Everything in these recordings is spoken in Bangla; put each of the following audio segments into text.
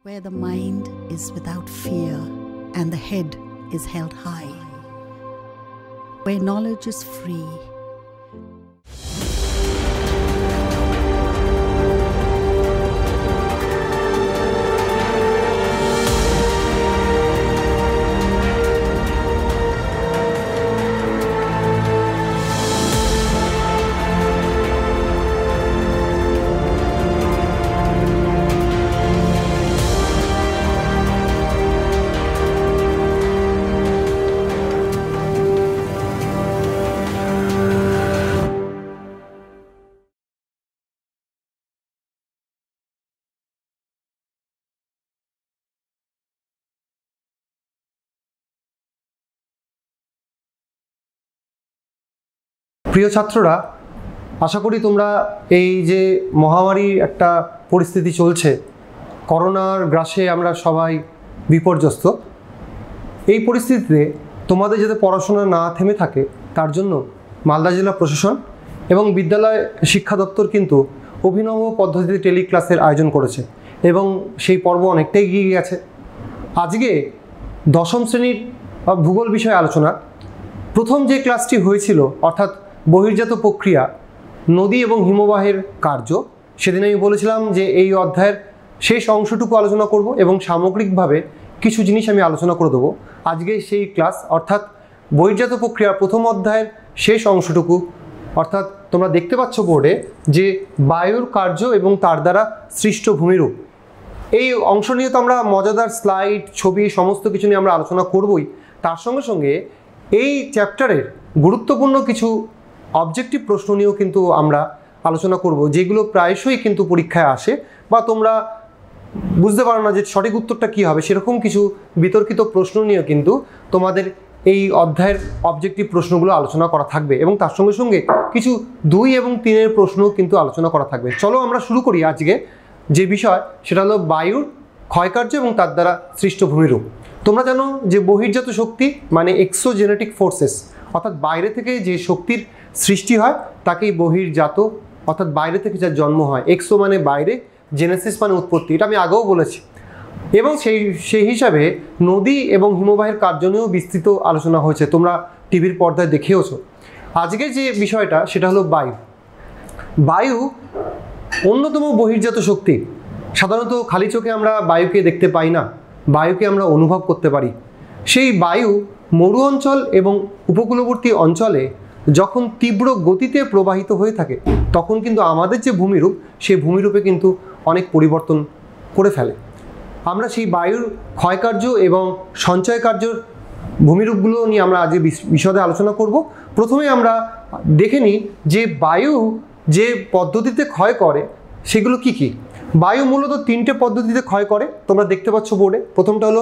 where the mind is without fear and the head is held high, where knowledge is free. প্রিয় ছাত্ররা, আশা করি তোমরা এই যে মহামারীর একটা পরিস্থিতি চলছে, করোনার গ্রাসে আমরা সবাই বিপর্যস্ত। এই পরিস্থিতিতে তোমাদের যাতে পড়াশোনা না থেমে থাকে তার জন্য মালদা জেলা প্রশাসন এবং বিদ্যালয় শিক্ষা দপ্তর কিন্তু অভিনব পদ্ধতিতে টেলি ক্লাসের আয়োজন করেছে এবং সেই পর্ব অনেকটাই এগিয়ে গেছে। আজকে দশম শ্রেণীর ভূগোল বিষয়ে আলোচনা। প্রথম যে ক্লাসটি হয়েছিল অর্থাৎ বহির্জাত প্রক্রিয়া, নদী এবং হিমবাহের কার্য, সেদিন আমি বলেছিলাম যে এই অধ্যায়ের শেষ অংশটুকু আলোচনা করব এবং সামগ্রিকভাবে কিছু জিনিস আমি আলোচনা করে দেবো। আজকে সেই ক্লাস অর্থাৎ বহির্জাত প্রক্রিয়ার প্রথম অধ্যায়ের শেষ অংশটুকু, অর্থাৎ তোমরা দেখতে পাচ্ছ বোর্ডে যে বায়ুর কার্য এবং তার দ্বারা সৃষ্ট ভূমিরূপ। এই অংশ নিয়ে তো আমরা মজাদার স্লাইড, ছবি সমস্ত কিছু নিয়ে আমরা আলোচনা করবই। তার সঙ্গে সঙ্গে এই চ্যাপ্টারের গুরুত্বপূর্ণ কিছু অবজেক্টিভ প্রশ্ন নিয়েও কিন্তু আমরা আলোচনা করব, যেগুলো প্রায়শই কিন্তু পরীক্ষায় আসে বা তোমরা বুঝতে পারো না যে সঠিক উত্তরটা কী হবে, সেরকম কিছু বিতর্কিত প্রশ্ন নিয়েও কিন্তু তোমাদের এই অধ্যায়ের অবজেক্টিভ প্রশ্নগুলো আলোচনা করা থাকবে এবং তার সঙ্গে সঙ্গে কিছু 2 এবং 3-এর প্রশ্নও কিন্তু আলোচনা করা থাকবে। চলো আমরা শুরু করি। আজকে যে বিষয় সেটা হলো বায়ুর ক্ষয়কার্য এবং তার দ্বারা সৃষ্ট ভূমিরূপ। তোমরা জানো যে বহির্জাত শক্তি মানে এক্সোজেনেটিক ফোর্সেস, অর্থাৎ বাইরে থেকে যে শক্তির সৃষ্টি হয় তাকেই বহির্জাত, অর্থাৎ বাইরে থেকে যার জন্ম হয়। এক্সো মানে বাইরে, জেনেসিস মানে উৎপত্তি, এটা আমি আগেও বলেছি। এবং সেই হিসাবে নদী এবং হিমবাহের কার্য নিয়েও বিস্তৃত আলোচনা হয়েছে, তোমরা টিভির পর্দায় দেখেওছো। আজকে যে বিষয়টা সেটা হলো বায়ু। বায়ু অন্যতম বহির্জাত শক্তি। সাধারণত খালি চোখে আমরা বায়ুকে দেখতে পাই না, বায়ুকে আমরা অনুভব করতে পারি। সেই বায়ু মরু অঞ্চল এবং উপকূলবর্তী অঞ্চলে যখন তীব্র গতিতে প্রবাহিত হয়ে থাকে তখন কিন্তু আমাদের যে ভূমিরূপ, সেই ভূমিরূপে কিন্তু অনেক পরিবর্তন করে ফেলে। আমরা সেই বায়ুর ক্ষয়কার্য এবং সঞ্চয় কার্যর ভূমিরূপগুলো নিয়ে আমরা আজ বিশদে আলোচনা করব। প্রথমে আমরা দেখে নিই যে বায়ু যে পদ্ধতিতে ক্ষয় করে সেগুলো কি কি। বায়ু মূলত 3টে পদ্ধতিতে ক্ষয় করে, তোমরা দেখতে পাচ্ছ বোর্ডে। প্রথমটা হলো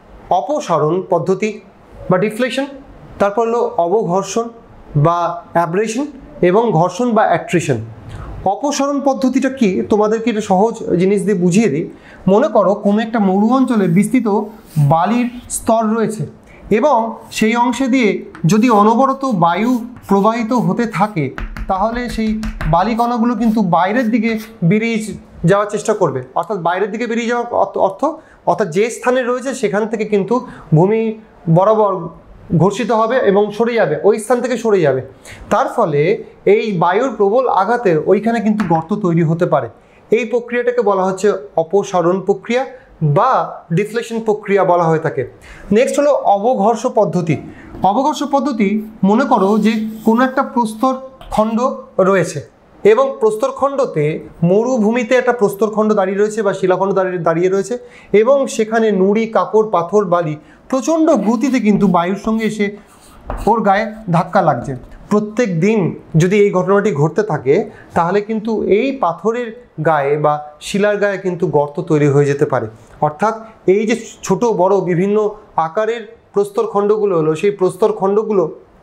অপসারণ পদ্ধতি বা ডিফ্লেকশন, তারপর হলো অবঘর্ষণ বা অ্যাব্রেশন এবং ঘর্ষণ বা অ্যাট্রিশন। অপসারণ পদ্ধতিটা কি তোমাদেরকে একটা সহজ জিনিস দিয়ে বুঝিয়ে দিই। মনে করো কোনো একটা মরু অঞ্চলে বিস্তৃত বালির স্তর রয়েছে এবং সেই অংশে দিয়ে যদি অনবরত বায়ু প্রবাহিত হতে থাকে তাহলে সেই বালিকণাগুলো কিন্তু বাইরের দিকে বেরিয়ে যাওয়ার চেষ্টা করবে। অর্থাৎ বাইরের দিকে বেরিয়ে যাওয়ার অর্থাৎ যে স্থানে রয়েছে সেখান থেকে কিন্তু ভূমি বরাবর ঘর্ষিত হবে এবং সরে যাবে, ওই স্থান থেকে সরে যাবে। তার ফলে এই বায়ুর প্রবল আঘাতে ওইখানে কিন্তু গর্ত তৈরি হতে পারে। এই প্রক্রিয়াটাকে বলা হচ্ছে অপসারণ প্রক্রিয়া বা ডিফ্লেকশন প্রক্রিয়া বলা হয়ে থাকে। নেক্সট হলো অবঘর্ষ পদ্ধতি। অবঘর্ষ পদ্ধতি, মনে করো যে কোনো একটা প্রস্তর খণ্ড রয়েছে এবং প্রস্তরখণ্ডতে মরুভূমিতে একটা প্রস্তরখণ্ড দাঁড়িয়ে রয়েছে বা শিলাখণ্ড দাঁড়িয়ে রয়েছে এবং সেখানে নুড়ি, কাকর, পাথর, বালি প্রচণ্ড গতিতে কিন্তু বায়ুর সঙ্গে এসে ওর গায়ে ধাক্কা লাগছে। প্রত্যেক দিন যদি এই ঘটনাটি ঘটতে থাকে তাহলে কিন্তু এই পাথরের গায়ে বা শিলার গায়ে কিন্তু গর্ত তৈরি হয়ে যেতে পারে। অর্থাৎ এই যে ছোট বড় বিভিন্ন আকারের প্রস্তরখণ্ডগুলো হলো, সেই প্রস্তরখণ্ডগুলো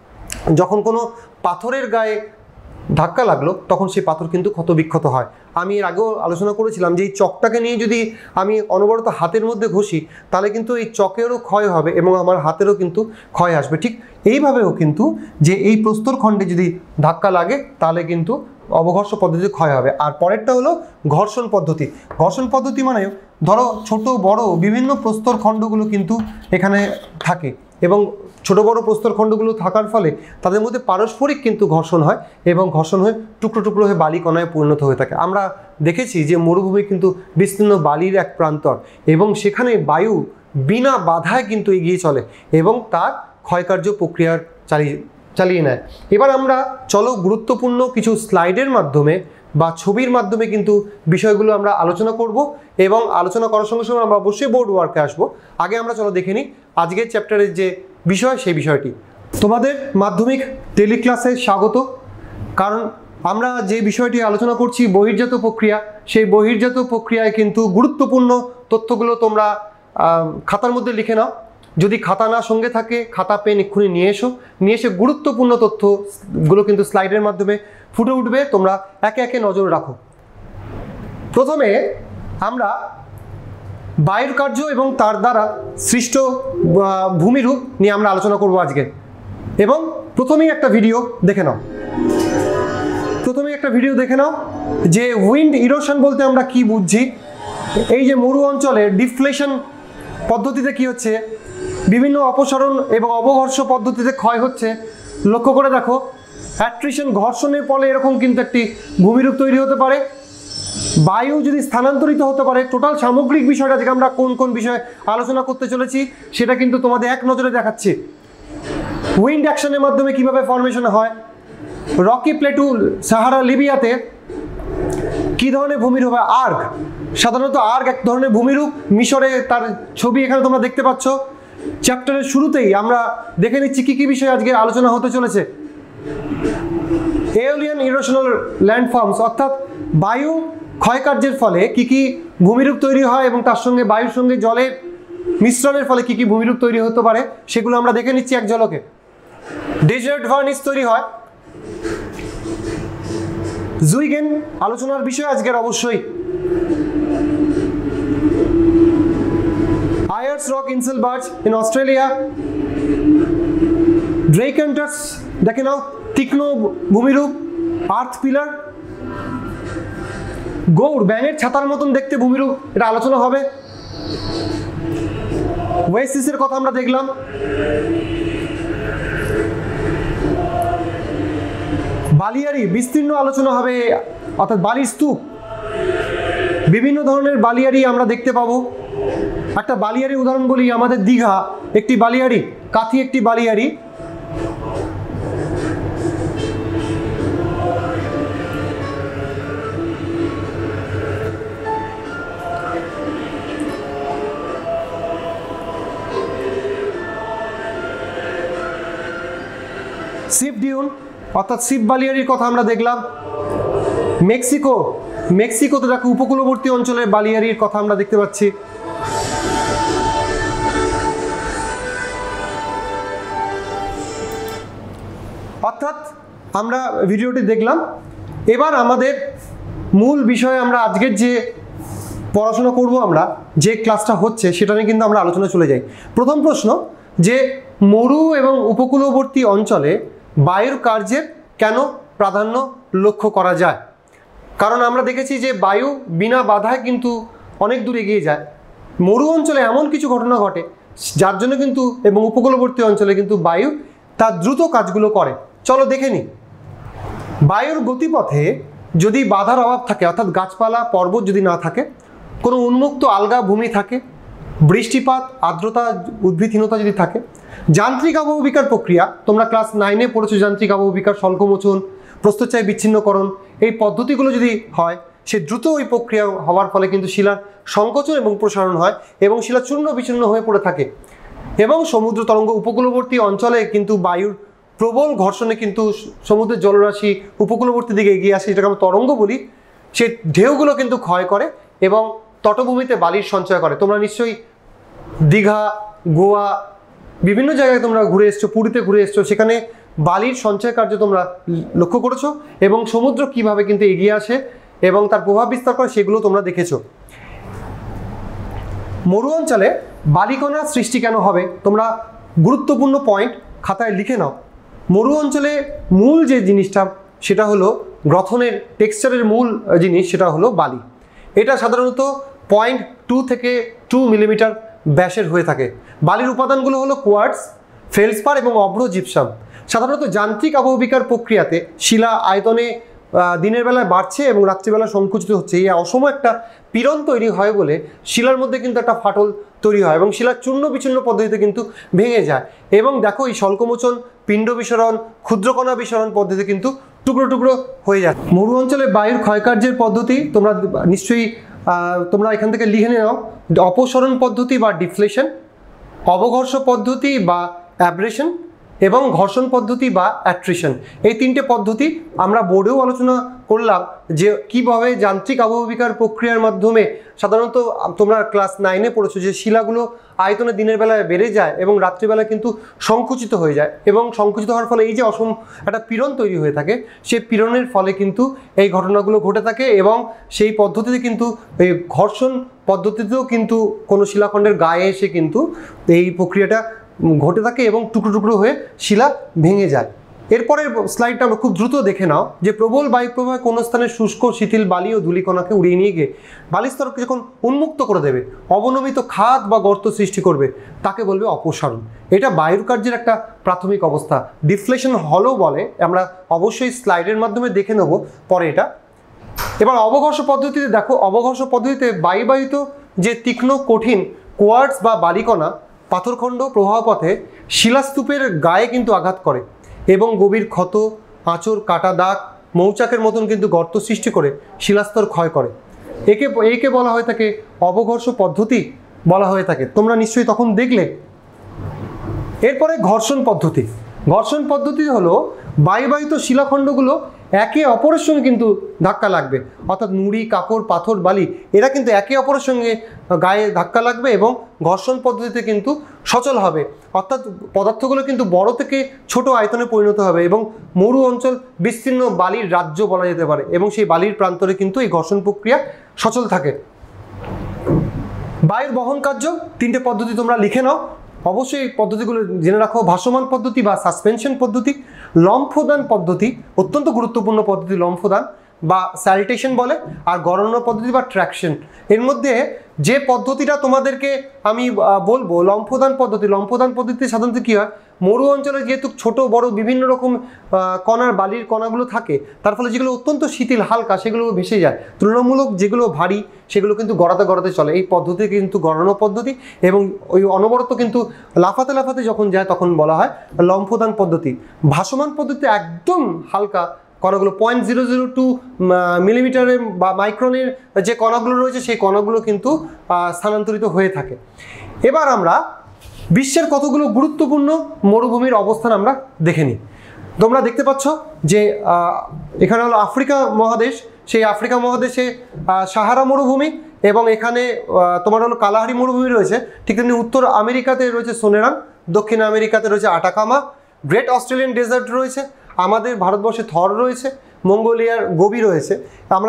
যখন কোনো পাথরের গায়ে ধাক্কা লাগলো তখন সেই পাথর কিন্তু ক্ষতবিক্ষত হয়। আমি এর আগেও আলোচনা করেছিলাম যে এই চকটাকে নিয়ে যদি আমি অনবরত হাতের মধ্যে ঘষি তাহলে কিন্তু এই চকেরও ক্ষয় হবে এবং আমার হাতেরও কিন্তু ক্ষয় আসবে। ঠিক এইভাবেও কিন্তু যে এই প্রস্তরখণ্ডে যদি ধাক্কা লাগে তাহলে কিন্তু অবঘর্ষ পদ্ধতি ক্ষয় হবে। আর পরেরটা হলো ঘর্ষণ পদ্ধতি। ঘর্ষণ পদ্ধতি মানে ধরো ছোট বড় বিভিন্ন প্রস্তর খণ্ডগুলো কিন্তু এখানে থাকে এবং ছোট বড় প্রস্তর খণ্ডগুলো থাকার ফলে তাদের মধ্যে পারস্পরিক কিন্তু ঘর্ষণ হয় এবং ঘর্ষণ হয়ে টুকরো টুকরো হয়ে বালিকণায় পরিণত হয়ে থাকে। আমরা দেখেছি যে মরুভূমি কিন্তু বিস্তীর্ণ বালির এক প্রান্তর এবং সেখানে বায়ু বিনা বাধায় কিন্তু এগিয়ে চলে এবং তার ক্ষয়কার্য প্রক্রিয়ার চালিয়ে নেয়। এবার আমরা চলো গুরুত্বপূর্ণ কিছু স্লাইডের মাধ্যমে বা ছবির মাধ্যমে কিন্তু বিষয়গুলো আমরা আলোচনা করব এবং আলোচনা করার সঙ্গে সঙ্গে আমরা অবশ্যই বোর্ড ওয়ার্কে আসবো। আগে আমরা চলো দেখে নিই আজকের চ্যাপ্টারের যে বিষয় সেই বিষয়টি। তোমাদের মাধ্যমিক টেলি ক্লাসে স্বাগত। কারণ আমরা যে বিষয়টি আলোচনা করছি বহির্জাত প্রক্রিয়া, সেই বহির্জাত প্রক্রিয়ায় কিন্তু গুরুত্বপূর্ণ তথ্যগুলো তোমরা খাতার মধ্যে লিখে নাও। যদি খাতা না সঙ্গে থাকে খাতা পেন এক্ষুনি নিয়ে এসে গুরুত্বপূর্ণ তথ্যগুলো কিন্তু স্লাইডের মাধ্যমে ফুটে উঠবে, তোমরা একে একে নজর রাখো। প্রথমে আমরা বায়ুর কার্য এবং তার দ্বারা সৃষ্ট ভূমিরূপ নিয়ে আমরা আলোচনা করব আজকে। এবং প্রথমেই একটা ভিডিও দেখে নাও যে উইন্ড ইরোশন বলতে আমরা কি বুঝছি। এই যে মরু অঞ্চলের ডিফ্লেশন পদ্ধতিতে কি হচ্ছে, বিভিন্ন অপসারণ এবং অবঘর্ষ পদ্ধতিতে ক্ষয় হচ্ছে। লক্ষ্য করে দেখো, অ্যাট্রিশন ঘর্ষণের ফলে এরকম কিন্তু একটি ভূমিরূপ তৈরি হতে পারে। বায়ু যদি স্থানান্তরিত হতে পারে, টোটাল সামগ্রিক বিষয়টা আজকে আমরা কোন কোন বিষয়ে আলোচনা করতে চলেছি সেটা কিন্তু তোমাদের এক নজরে দেখাচ্ছি। উইন্ড অ্যাকশনের মাধ্যমে কিভাবে ফর্মেশন হয়, রকি প্লেটু সাহারা লিবিয়াতে কি ধরনের ভূমিরূপ হয়, আর্গ, সাধারণত আর্গ এক ধরনের ভূমিরূপ, মিশরে তার ছবি এখানে তোমরা দেখতে পাচ্ছ। চ্যাপ্টারের শুরুতেই আমরা দেখে নিচ্ছি কি কি বিষয়ে আজকে আলোচনা হতে চলেছে। এওলিয়ান ইরোশনাল ল্যান্ডফর্মস, অর্থাৎ বায়ু ক্ষয়কার্যের ফলে কি কি ভূমিরূপ তৈরি হয় এবং তার সঙ্গে বায়ুর সঙ্গে জলের মিশ্রণের ফলে কি কি ভূমিরূপ তৈরি হতে পারে সেগুলো আমরা দেখে নিচ্ছি এক ঝলকে। ডেজার্ট ভার্নিশ তৈরি হয়। জুইগেন আলোচনার বিষয় আজকের অবশ্যই। Ayers Rock inselberg in Australia. ড্রেকেন্টাস দেখে নাও, তীক্ষ্ণ ভূমিরূপ, আর্থ পিলার। গৌড় ব্যাঙের ছাতার মতন দেখতে ভূমিরূপ, এটা আলোচনা হবে। ওয়েসিসের কথা আমরা দেখলাম। বালিয়ারি বিস্তীর্ণ আলোচনা হবে, অর্থাৎ বালির স্তূপ। বিভিন্ন ধরনের বালিয়ারি আমরা দেখতে পাবো। একটা বালিয়ারি উদাহরণ বলি, আমাদের দীঘা একটি বালিয়ারি, কাথি একটি বালিয়ারি। সিপ ডিউন অর্থাৎ সিপ বালিয়ারির কথা আমরা দেখলাম। মেক্সিকোতে দেখো উপকূলবর্তী অঞ্চলের বালিয়ারির কথা আমরা দেখতে পাচ্ছি। অর্থাৎ আমরা ভিডিওটি দেখলাম। এবার আমাদের মূল বিষয়ে আমরা আজকের যে পড়াশোনা করব, আমরা যে ক্লাসটা হচ্ছে সেটা নিয়ে কিন্তু আমরা আলোচনা চলে যাই। প্রথম প্রশ্ন যে মরু এবং উপকূলবর্তী অঞ্চলে বায়ুর কার্যের কেন প্রাধান্য লক্ষ্য করা যায়? কারণ আমরা দেখেছি যে বায়ু বিনা বাধায় কিন্তু অনেক দূর এগিয়ে যায়। মরু অঞ্চলে এমন কিছু ঘটনা ঘটে যার জন্য কিন্তু, এবং উপকূলবর্তী অঞ্চলে কিন্তু বায়ু তার দ্রুত কাজগুলো করে। চলো দেখে নিই। বায়ুর গতিপথে যদি বাধার অভাব থাকে, অর্থাৎ গাছপালা পর্বত যদি না থাকে, কোনো উন্মুক্ত আলগা ভূমি থাকে, বৃষ্টিপাত, আর্দ্রতা, উদ্ভিদহীনতা যদি থাকে, যান্ত্রিক আবহবিকার প্রক্রিয়া, তোমরা ক্লাস 9-এ পড়েছো যান্ত্রিক আবহবিকার, স্বল্পমোচন, প্রস্থচ্ছায় বিচ্ছিন্নকরণ, এই পদ্ধতিগুলো যদি হয়, সে দ্রুত ওই প্রক্রিয়া হওয়ার ফলে কিন্তু শিলার সংকোচন এবং প্রসারণ হয় এবং শিলা চূর্ণ বিচূর্ণ হয়ে পড়ে থাকে। এবং সমুদ্র তরঙ্গ, উপকূলবর্তী অঞ্চলে কিন্তু বায়ুর প্রবল ঘর্ষণে কিন্তু সমুদ্রের জলরাশি উপকূলবর্তী দিকে এগিয়ে আসে, যেটাকে আমরা তরঙ্গ বলি। সে ঢেউগুলো কিন্তু ক্ষয় করে এবং তটভূমিতে বালির সঞ্চয় করে। তোমরা নিশ্চয়ই দীঘা, গোয়া, বিভিন্ন জায়গায় তোমরা ঘুরে এসছো, পুরীতে ঘুরে এসছো, সেখানে বালির সঞ্চয় কার্য তোমরা লক্ষ্য করেছো এবং সমুদ্র কিভাবে কিন্তু এগিয়ে আসে এবং তার প্রভাব বিস্তার করে সেগুলো তোমরা দেখেছো। মরু অঞ্চলে বালিকণার সৃষ্টি কেন হবে? তোমরা গুরুত্বপূর্ণ পয়েন্ট খাতায় লিখে নাও। মরু অঞ্চলে মূল যে জিনিসটা সেটা হলো গ্রথনের টেক্সচারের মূল জিনিস, সেটা হলো বালি। এটা সাধারণত 0.2 থেকে 2 মিলিমিটার ব্যাসের হয়ে থাকে। বালির উপাদানগুলো হলো কোয়ার্টজ, ফেলসপার এবং অভ্র জিপসাম। সাধারণত যান্ত্রিক আবহবিকার প্রক্রিয়াতে শিলা আয়তনে দিনের বেলায় বাড়ছে এবং রাত্রিবেলা সংকুচিত হচ্ছে। এই অসম একটা পীড়ন তৈরি হয় বলে শিলার মধ্যে কিন্তু একটা ফাটল তৈরি হয় এবং শিলা চূর্ণ বিচূর্ণ পদ্ধতিতে কিন্তু ভেঙে যায়। এবং দেখো এই স্বল্পমোচন, পিণ্ড বিসরণ, ক্ষুদ্রকণা বিসরণ পদ্ধতি কিন্তু টুকরো টুকরো হয়ে যায়। মরু অঞ্চলে বায়ুর ক্ষয়কার্যের পদ্ধতি তোমরা নিশ্চয়ই তোমরা এখান থেকে লিখে নাও। অপসরণ পদ্ধতি বা ডিফ্লেশন, অবঘর্ষ পদ্ধতি বা অ্যাব্রেশন এবং ঘর্ষণ পদ্ধতি বা অ্যাট্রিশন। এই তিনটে পদ্ধতি আমরা বোর্ডেও আলোচনা করলাম যে কীভাবে যান্ত্রিক আবহবিকার প্রক্রিয়ার মাধ্যমে সাধারণত তোমরা ক্লাস 9-এ পড়েছো যে শিলাগুলো আয়তনে দিনের বেলায় বেড়ে যায় এবং রাত্রিবেলায় কিন্তু সংকুচিত হয়ে যায় এবং সংকুচিত হওয়ার ফলে এই যে অসম একটা পীড়ন তৈরি হয়ে থাকে, সেই পীড়নের ফলে কিন্তু এই ঘটনাগুলো ঘটে থাকে এবং সেই পদ্ধতিতে কিন্তু এই ঘর্ষণ পদ্ধতিতেও কিন্তু কোনো শিলাখণ্ডের গায়ে এসে কিন্তু এই প্রক্রিয়াটা ঘটে থাকে এবং টুকরো টুকরো হয়ে শিলা ভেঙে যায়। এরপরের স্লাইডটা আমরা খুব দ্রুত দেখে নাও যে প্রবল বায়ুপ্রবাহ কোনো স্থানে শুষ্ক শিথিল বালি ও ধূলিকণাকে উড়িয়ে নিয়ে গিয়ে বালিস্তরকে যখন উন্মুক্ত করে দেবে, অবনমিত খাদ বা গর্ত সৃষ্টি করবে, তাকে বলবে অপসারণ। এটা বায়ুর কার্যের একটা প্রাথমিক অবস্থা। ডিফ্লেশন হলেও বলে, আমরা অবশ্যই স্লাইডের মাধ্যমে দেখে নেব পরে এটা। এবার অবঘর্ষ পদ্ধতিতে দেখো, অবঘর্ষ পদ্ধতিতে বায়ুবাহিত যে তীক্ষ্ণ কঠিন কোয়ার্টজ বা বালিকণা পাথরখণ্ড প্রবাহপথে শিলাস্তূপের গায়ে কিন্তু আঘাত করে এবং গভীর ক্ষত, আঁচড়, কাটা দাগ, মৌচাকের মতন কিন্তু গর্ত সৃষ্টি করে শিলাস্তর ক্ষয় করে। একে বলা হয়ে থাকে অবঘর্ষ পদ্ধতি বলা হয়ে থাকে। তোমরা নিশ্চয়ই তখন দেখলে। এরপরে ঘর্ষণ পদ্ধতি। ঘর্ষণ পদ্ধতি হলো বায়ুবাহিত শিলাখণ্ডগুলো একে অপরের সঙ্গে কিন্তু ধাক্কা লাগবে, অর্থাৎ নুড়ি, কাকড়, পাথর, বালি এরা কিন্তু একে অপরের সঙ্গে গায়ে ধাক্কা লাগবে এবং ঘর্ষণ পদ্ধতিতে কিন্তু সচল হবে, অর্থাৎ পদার্থগুলো কিন্তু বড় থেকে ছোট আয়তনে পরিণত হবে এবং মরু অঞ্চল বিস্তীর্ণ বালির রাজ্য বলা যেতে পারে এবং সেই বালির প্রান্তরে কিন্তু এই ঘর্ষণ প্রক্রিয়া সচল থাকে। বায়ুর বহন কার্য তিনটে পদ্ধতি তোমরা লিখে নাও, অবশ্যই এই পদ্ধতিগুলো জেনে রাখো। ভাসমান পদ্ধতি বা সাসপেনশন পদ্ধতি, লম্ফদান পদ্ধতি অত্যন্ত গুরুত্বপূর্ণ পদ্ধতি, লম্ফদান বা স্যালিটেশন বলে, আর গণনা পদ্ধতি বা ট্র্যাকশন। এর মধ্যে যে পদ্ধতিটা তোমাদেরকে আমি বলবো লম্ফদান পদ্ধতি। লম্ফদান পদ্ধতিতে সাধারণত কী হয়, মরু অঞ্চলে যেহেতু ছোট বড় বিভিন্ন রকম কণার বালির কণাগুলো থাকে, তার ফলে যেগুলো অত্যন্ত শিথিল হালকা সেগুলো ভেসে যায়, তুলনামূলক যেগুলো ভারী সেগুলো কিন্তু গড়াতে গড়াতে চলে। এই পদ্ধতি কিন্তু গড়ানো পদ্ধতি এবং ওই অনবরত কিন্তু লাফাতে লাফাতে যখন যায় তখন বলা হয় লম্ফদান পদ্ধতি। ভাসমান পদ্ধতিতে একদম হালকা কণাগুলো 0.002 মিলিমিটারের বা মাইক্রনের যে কণাগুলো রয়েছে সেই কণাগুলো কিন্তু স্থানান্তরিত হয়ে থাকে। এবার আমরা বিশ্বের কতগুলো গুরুত্বপূর্ণ মরুভূমির অবস্থান আমরা দেখে নিই। তোমরা দেখতে পাচ্ছ যে এখানে হলো আফ্রিকা মহাদেশ, সেই আফ্রিকা মহাদেশে সাহারা মরুভূমি এবং এখানে তোমার হলো কালাহারি মরুভূমি রয়েছে। ঠিক তেমনি উত্তর আমেরিকাতে রয়েছে সোনেরান, দক্ষিণ আমেরিকাতে রয়েছে আটাকামা, গ্রেট অস্ট্রেলিয়ান ডেজার্ট রয়েছে, আমাদের ভারতবর্ষে থর রয়েছে, মঙ্গোলিয়ার গোবি রয়েছে। আমরা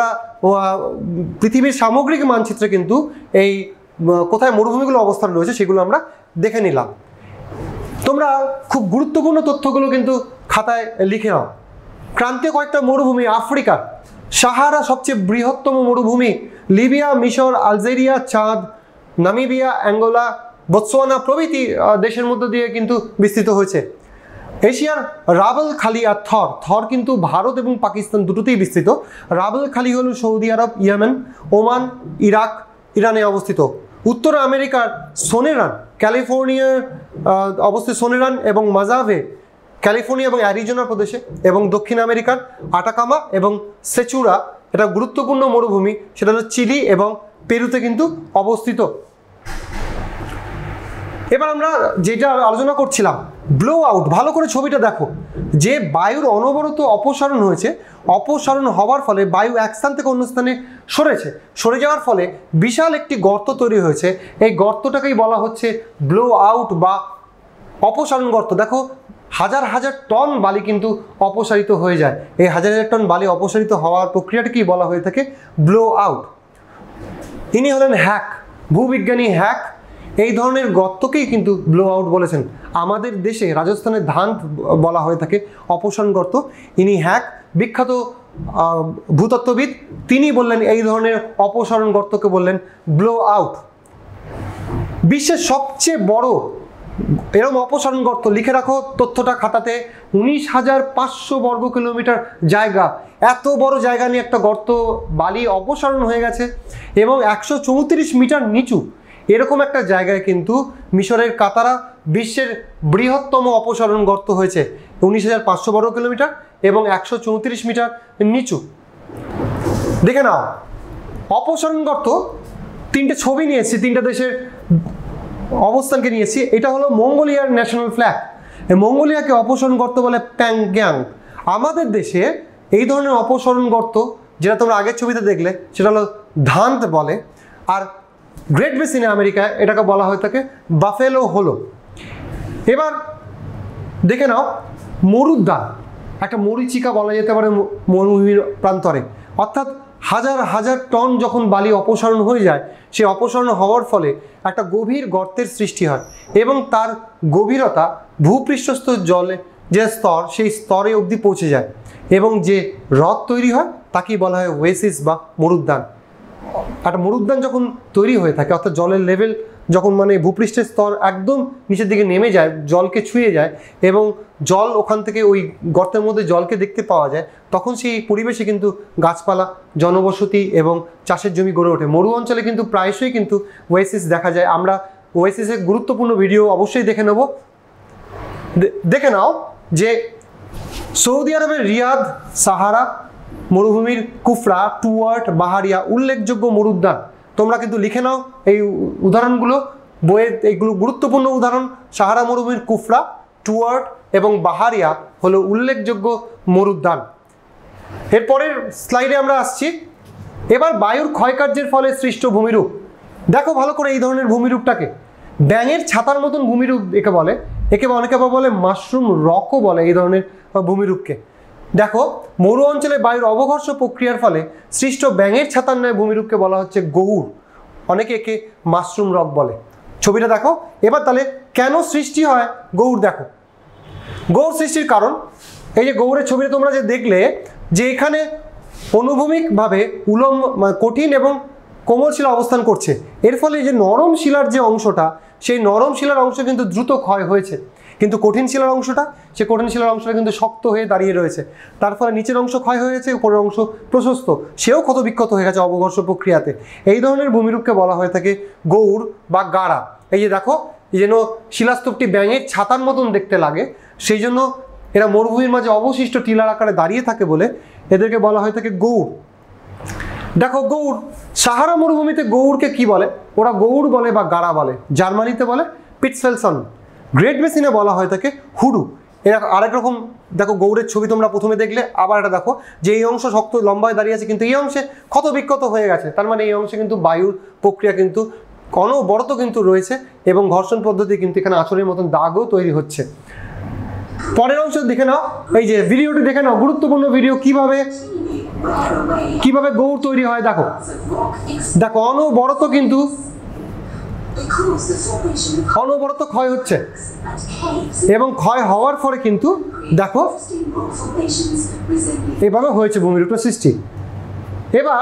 পৃথিবীর সামগ্রিক মানচিত্রে কিন্তু এই কোথায় মরুভূমিগুলো অবস্থান রয়েছে সেগুলো আমরা দেখে নিলাম। তোমরা খুব গুরুত্বপূর্ণ তথ্যগুলো কিন্তু খাতায় লিখে নাও। ক্রান্তীয় কয়েকটা মরুভূমি আফ্রিকা, সাহারা সবচেয়ে বৃহত্তম মরুভূমি, লিবিয়া, মিশর, আলজেরিয়া, চাঁদ, নামিবিয়া, অ্যাঙ্গোলা, বোতসোয়ানা প্রভৃতি দেশের মধ্যে দিয়ে কিন্তু বিস্তৃত হয়েছে। এশিয়ার রাবল খালি আর থর, থর কিন্তু ভারত এবং পাকিস্তান দুটোতেই বিস্তৃত। Rub al Khali Saudi Arab, Yemen, Oman, Iraq, ইরানে অবস্থিত। উত্তর আমেরিকার সোনেরান, ক্যালিফোর্নিয়ার অবস্থিত সোনেরান এবং মাজাভে ক্যালিফোর্নিয়া এবং অ্যারিজোনা প্রদেশে, এবং দক্ষিণ আমেরিকার আটাকামা এবং সেচুরা, এটা গুরুত্বপূর্ণ মরুভূমি, সেটা হলো চিলি এবং পেরুতে কিন্তু অবস্থিত। এবার আমরা যেটা আলোচনা করছিলাম ব্লো আউট, ভালো করে ছবিটা দেখো, যে বায়ুর অনবরত অপসারণ হয়েছে, অপসারণ হওয়ার ফলে বায়ু এক স্থান থেকে অন্য স্থানে সরে যাওয়ার ফলে বিশাল একটি গর্ত তৈরি হয়েছে। এই গর্তটাকেই বলা হচ্ছে ব্লো আউট বা অপসারণ গর্ত। দেখো হাজার হাজার টন বালি কিন্তু অপসারিত হয়ে যায়। এই হাজার হাজার টন বালি অপসারিত হওয়ার প্রক্রিয়াটাকেই বলা হয়ে থাকে ব্লো আউট। ইনি হলেন হ্যাক, ভূবিজ্ঞানী হ্যাক। এই ধরনের গর্তকেই কিন্তু ব্লো আউট বলেছেন। আমাদের দেশে রাজস্থানের ধান বলা হয়ে থাকে অপসারণ গর্ত। ইনি হ্যাক, বিখ্যাত ভূতত্ত্ববিদ, তিনি বললেন এই ধরনের অপসারণ গর্তকে বললেন ব্লো আউট। বিশ্বের সবচেয়ে বড় এরকম অপসারণ গর্ত, লিখে রাখো তথ্যটা খাতাতে, 19,500 বর্গ কিলোমিটার জায়গা, এত বড় জায়গা নিয়ে একটা গর্ত বালি অপসারণ হয়ে গেছে এবং 134 মিটার নিচু এরকম একটা জায়গায় কিন্তু মিশরের কাতারা বিশ্বের বৃহত্তম অপসারণ গর্ত হয়েছে, 19,500 বর্গ কিলোমিটার এবং 134 মিটার নিচু। দেখে নাও অপসারণ গর্ত, তিনটে ছবি নিয়েছি, তিনটা দেশের অবস্থানকে নিয়েছি। এটা হলো মঙ্গোলিয়ার ন্যাশনাল ফ্ল্যাগ, মঙ্গোলিয়াকে অপসারণ গর্ত বলে প্যাংগ্যাং। আমাদের দেশে এই ধরনের অপসারণ গর্ত যেটা তোমরা আগের ছবিতে দেখলে সেটা হলো ধান্ত বলে, আর গ্রেট বেসিনে আমেরিকায় এটাকে বলা হয়ে থাকে বাফেলো হলো। এবার দেখে নাও মরুদ্যান, একটা মরীচিকা বলা যেতে পারে মরুভূমির প্রান্তরে, অর্থাৎ হাজার হাজার টন যখন বালি অপসারণ হয়ে যায়, সেই অপসারণ হওয়ার ফলে একটা গভীর গর্তের সৃষ্টি হয় এবং তার গভীরতা ভূপৃষ্ঠস্থ জলে যে স্তর, সেই স্তরে অবধি পৌঁছে যায় এবং যে হ্রদ তৈরি হয় তাকেই বলা হয় ওয়েসিস বা মরুদ্যান। একটা মরুদ্যান যখন তৈরি হয়ে থাকে, অর্থাৎ জলের লেভেল যখন মানে ভূপৃষ্ঠের স্তর একদম নিচের দিকে নেমে যায়, জলকে ছুঁয়ে যায় এবং জল ওখান থেকে ওই গর্তের মধ্যে জলকে দেখতে পাওয়া যায়, তখন সেই পরিবেশে কিন্তু গাছপালা, জনবসতি এবং চাষের জমি গড়ে ওঠে। মরু অঞ্চলে কিন্তু প্রায়শই কিন্তু ওয়েসিস দেখা যায়। আমরা ওয়েসিসের গুরুত্বপূর্ণ ভিডিও অবশ্যই দেখে নেব। দেখে নাও যে সৌদি আরবের রিয়াদ, সাহারা মরুভূমির কুফরা, টুয়ার্ট, বাহারিয়া উল্লেখযোগ্য মরুদ্যান। তোমরা কিন্তু লিখে নাও এই উদাহরণগুলো, বইয়ের এইগুলো গুরুত্বপূর্ণ উদাহরণ। সাহারা মরুভূমির কুফরা, টুয়ার্ট এবং বাহারিয়া হলো উল্লেখযোগ্য মরুদ্যান। এরপরের স্লাইডে আমরা আসছি। এবার বায়ুর ক্ষয়কার্যের ফলে সৃষ্ট ভূমিরূপ। দেখো ভালো করে এই ধরনের ভূমিরূপটাকে, ব্যাঙের ছাতার মতন ভূমিরূপ একে বলে, একে অনেকে বলে মাশরুম রকও বলে এই ধরনের ভূমিরূপকে। দেখো মরু অঞ্চলে বায়ুর অবঘর্ষ প্রক্রিয়ার ফলে সৃষ্ট ব্যাঙের ছাতার ন্যায় ভূমিরূপকে বলা হচ্ছে গৌড়, অনেকে একে মাশরুম রক বলে। ছবিটা দেখো। এবার তাহলে কেন সৃষ্টি হয় গৌড়, দেখো গৌড় সৃষ্টির কারণ, এই যে গৌড়ের ছবিটা তোমরা যে দেখলে যে এখানে অনুভূমিকভাবে উলম্ব কঠিন এবং কোমল শিলা অবস্থান করছে, এর ফলে যে নরম শিলার যে অংশটা, সেই নরম শিলার অংশ কিন্তু দ্রুত ক্ষয় হয়েছে, কিন্তু কঠিন শিলার অংশটা, সে কঠিন শিলার অংশটা কিন্তু শক্ত হয়ে দাঁড়িয়ে রয়েছে। তার ফলে নিচের অংশ ক্ষয় হয়ে গেছে, উপরের অংশ প্রশস্ত, সেও ক্ষতবিক্ষত হয়ে গেছে অবঘর্ষ প্রক্রিয়াতে। এই ধরনের ভূমিরূপকে বলা হয়ে থাকে গৌড় বা গাড়া। এই যে দেখো, এই যেন শিলাস্তূপটি ব্যাঙের ছাতার মতন দেখতে লাগে, সেই জন্য এরা মরুভূমির মাঝে অবশিষ্ট টিলার আকারে দাঁড়িয়ে থাকে বলে এদেরকে বলা হয়ে থাকে গৌড়। দেখো গৌড়, সাহারা মরুভূমিতে গৌড়কে কি বলে, ওরা গৌড় বলে বা গাড়া বলে, জার্মানিতে বলে পিটসফেলসন। গ্রেট বেসিনে বলা হয়ে থাকে হুডু। এরা আরেক রকম, দেখো গৌড়ের ছবি তোমরা প্রথমে দেখলে, আবার এটা দেখো যে এই অংশ শক্ত লম্বায় দাঁড়িয়ে আছে কিন্তু এই অংশে ক্ষত বিক্ষত হয়ে গেছে, তার মানে এই অংশে কিন্তু বায়ুর প্রক্রিয়া কিন্তু অনবরত কিন্তু রয়েছে এবং ঘর্ষণ পদ্ধতি কিন্তু এখানে আঁচড়ের মতন দাগও তৈরি হচ্ছে। পরের অংশ দেখে নাও, এই যে ভিডিওটি দেখে নাও, গুরুত্বপূর্ণ ভিডিও, কিভাবে গৌড় তৈরি হয়। দেখো দেখো অনবরত কিন্তু অনবরত ক্ষয় হচ্ছে এবং ক্ষয় হওয়ার ফলে কিন্তু দেখো এভাবে হয়েছে ভূমিরূপের সৃষ্টি। এবার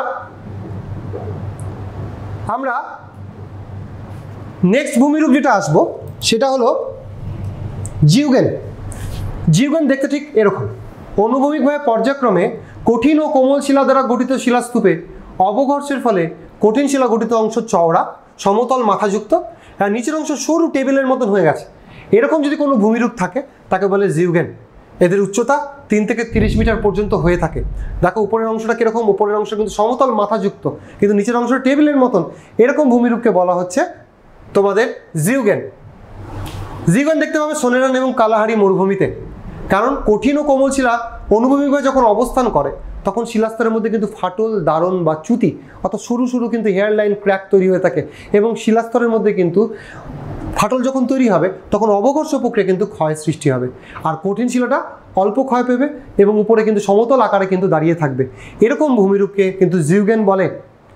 আমরা নেক্সট ভূমিরূপ যেটা আসবো সেটা হলো জিউগেন। জিউগেন দেখতে ঠিক এরকম, অনুভূমিকভাবে পর্যায়ক্রমে কঠিন ও কোমল শিলা দ্বারা গঠিত শিলাস্তূপে অবঘর্ষের ফলে কঠিন শিলা গঠিত অংশ চওড়া, সমতল মাথাযুক্ত, আর নিচের অংশ সরু টেবিলের মতন হয়ে গেছে। এরকম যদি কোনো ভূমিরূপ থাকে তাকে বলে জিউগেন। এদের উচ্চতা 3 থেকে 30 মিটার পর্যন্ত হয়ে থাকে। দেখো উপরের অংশটা কীরকম, উপরের অংশ কিন্তু সমতল মাথাযুক্ত কিন্তু নিচের অংশ টেবিলের মতন, এরকম ভূমিরূপকে বলা হচ্ছে তোমাদের জিউগেন। জিউগেন দেখতে পাবে সোনেরান এবং কালাহারি মরুভূমিতে, কারণ কঠিন ও কোমল শিলা অনুভূমিকভাবে যখন অবস্থান করে তখন শিলাস্তরের মধ্যে কিন্তু ফাটল, দারণ বা চ্যুতি অর্থাৎ সরু সরু কিন্তু হেয়ার লাইন ক্র্যাক তৈরি হয়ে থাকে এবং শিলাস্তরের মধ্যে কিন্তু ফাটল যখন তৈরি হবে তখন অবঘর্ষ প্রক্রিয়া কিন্তু ক্ষয় সৃষ্টি হবে, আর কঠিন শিলাটা অল্প ক্ষয় পেবে এবং উপরে কিন্তু সমতল আকারে কিন্তু দাঁড়িয়ে থাকবে। এরকম ভূমিরূপকে কিন্তু জিউগেন বলে।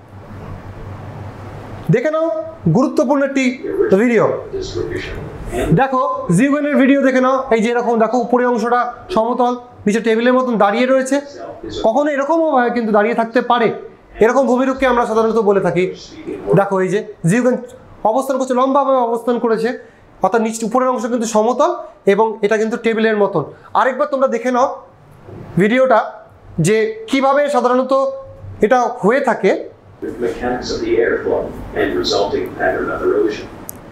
দেখে নাও গুরুত্বপূর্ণ একটি ভিডিও, দেখো জিউগেনের ভিডিও দেখে নাও। এই যে এরকম দেখো উপরের অংশটা সমতল, নিচে টেবিলের মতন দাঁড়িয়ে রয়েছে, কখনো এরকমও কিন্তু দাঁড়িয়ে থাকতে পারে। এরকম ভূমিরূপকে আমরা সাধারণত বলে থাকি। দেখো এই যে জিউগেন অবস্থান করছে, লম্বাভাবে অবস্থান করেছে, অর্থাৎ নিচ উপরের অংশ কিন্তু সমতল এবং এটা কিন্তু টেবিলের মতন। আরেকবার তোমরা দেখে নাও ভিডিওটা যে কিভাবে সাধারণত এটা হয়ে থাকে। Mechanics of the airflow and resulting pattern of erosion.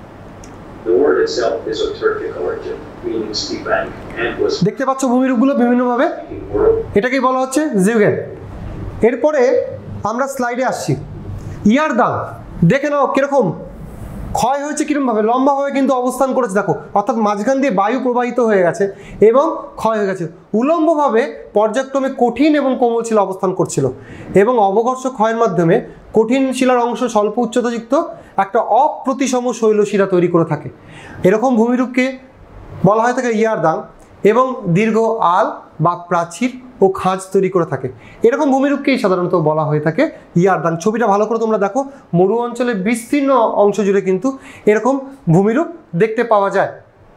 The word itself is of Turkic origin, meaning steep bank, and was দেখতে পাচ্ছ ভূমিরূপগুলো বিভিন্নভাবে, এটাকেই বলা হচ্ছে জিউগেন। এরপরে আমরা স্লাইডে আসছি। ইয়ারদাং দেখে নাও কিরকম ক্ষয় হয়েছে, কিরকমভাবে লম্বাভাবে কিন্তু অবস্থান করেছে। দেখো অর্থাৎ মাঝখান দিয়ে বায়ু প্রবাহিত হয়ে গেছে এবং ক্ষয় হয়ে গেছে। উলম্বভাবে পর্যায়ক্রমে কঠিন এবং কোমল শিলা অবস্থান করছিল এবং অবঘর্ষ ক্ষয়ের মাধ্যমে কঠিন শিলার অংশ স্বল্প উচ্চতাযুক্ত একটা অপ্রতিসম শৈলশিলা তৈরি করে থাকে। এরকম ভূমিরূপকে বলা হয় থাকে ইয়ারদাং এবং দীর্ঘ আল বা প্রাচীর ও খাঁজ তৈরি করে থাকে। এরকম ভূমিরূপকেই সাধারণত বলা হয়ে থাকে ইয়ারদাং। ছবিটা ভালো করে তোমরা দেখো, মরু অঞ্চলের বিস্তীর্ণ অংশ জুড়ে কিন্তু এরকম ভূমিরূপ দেখতে পাওয়া যায়।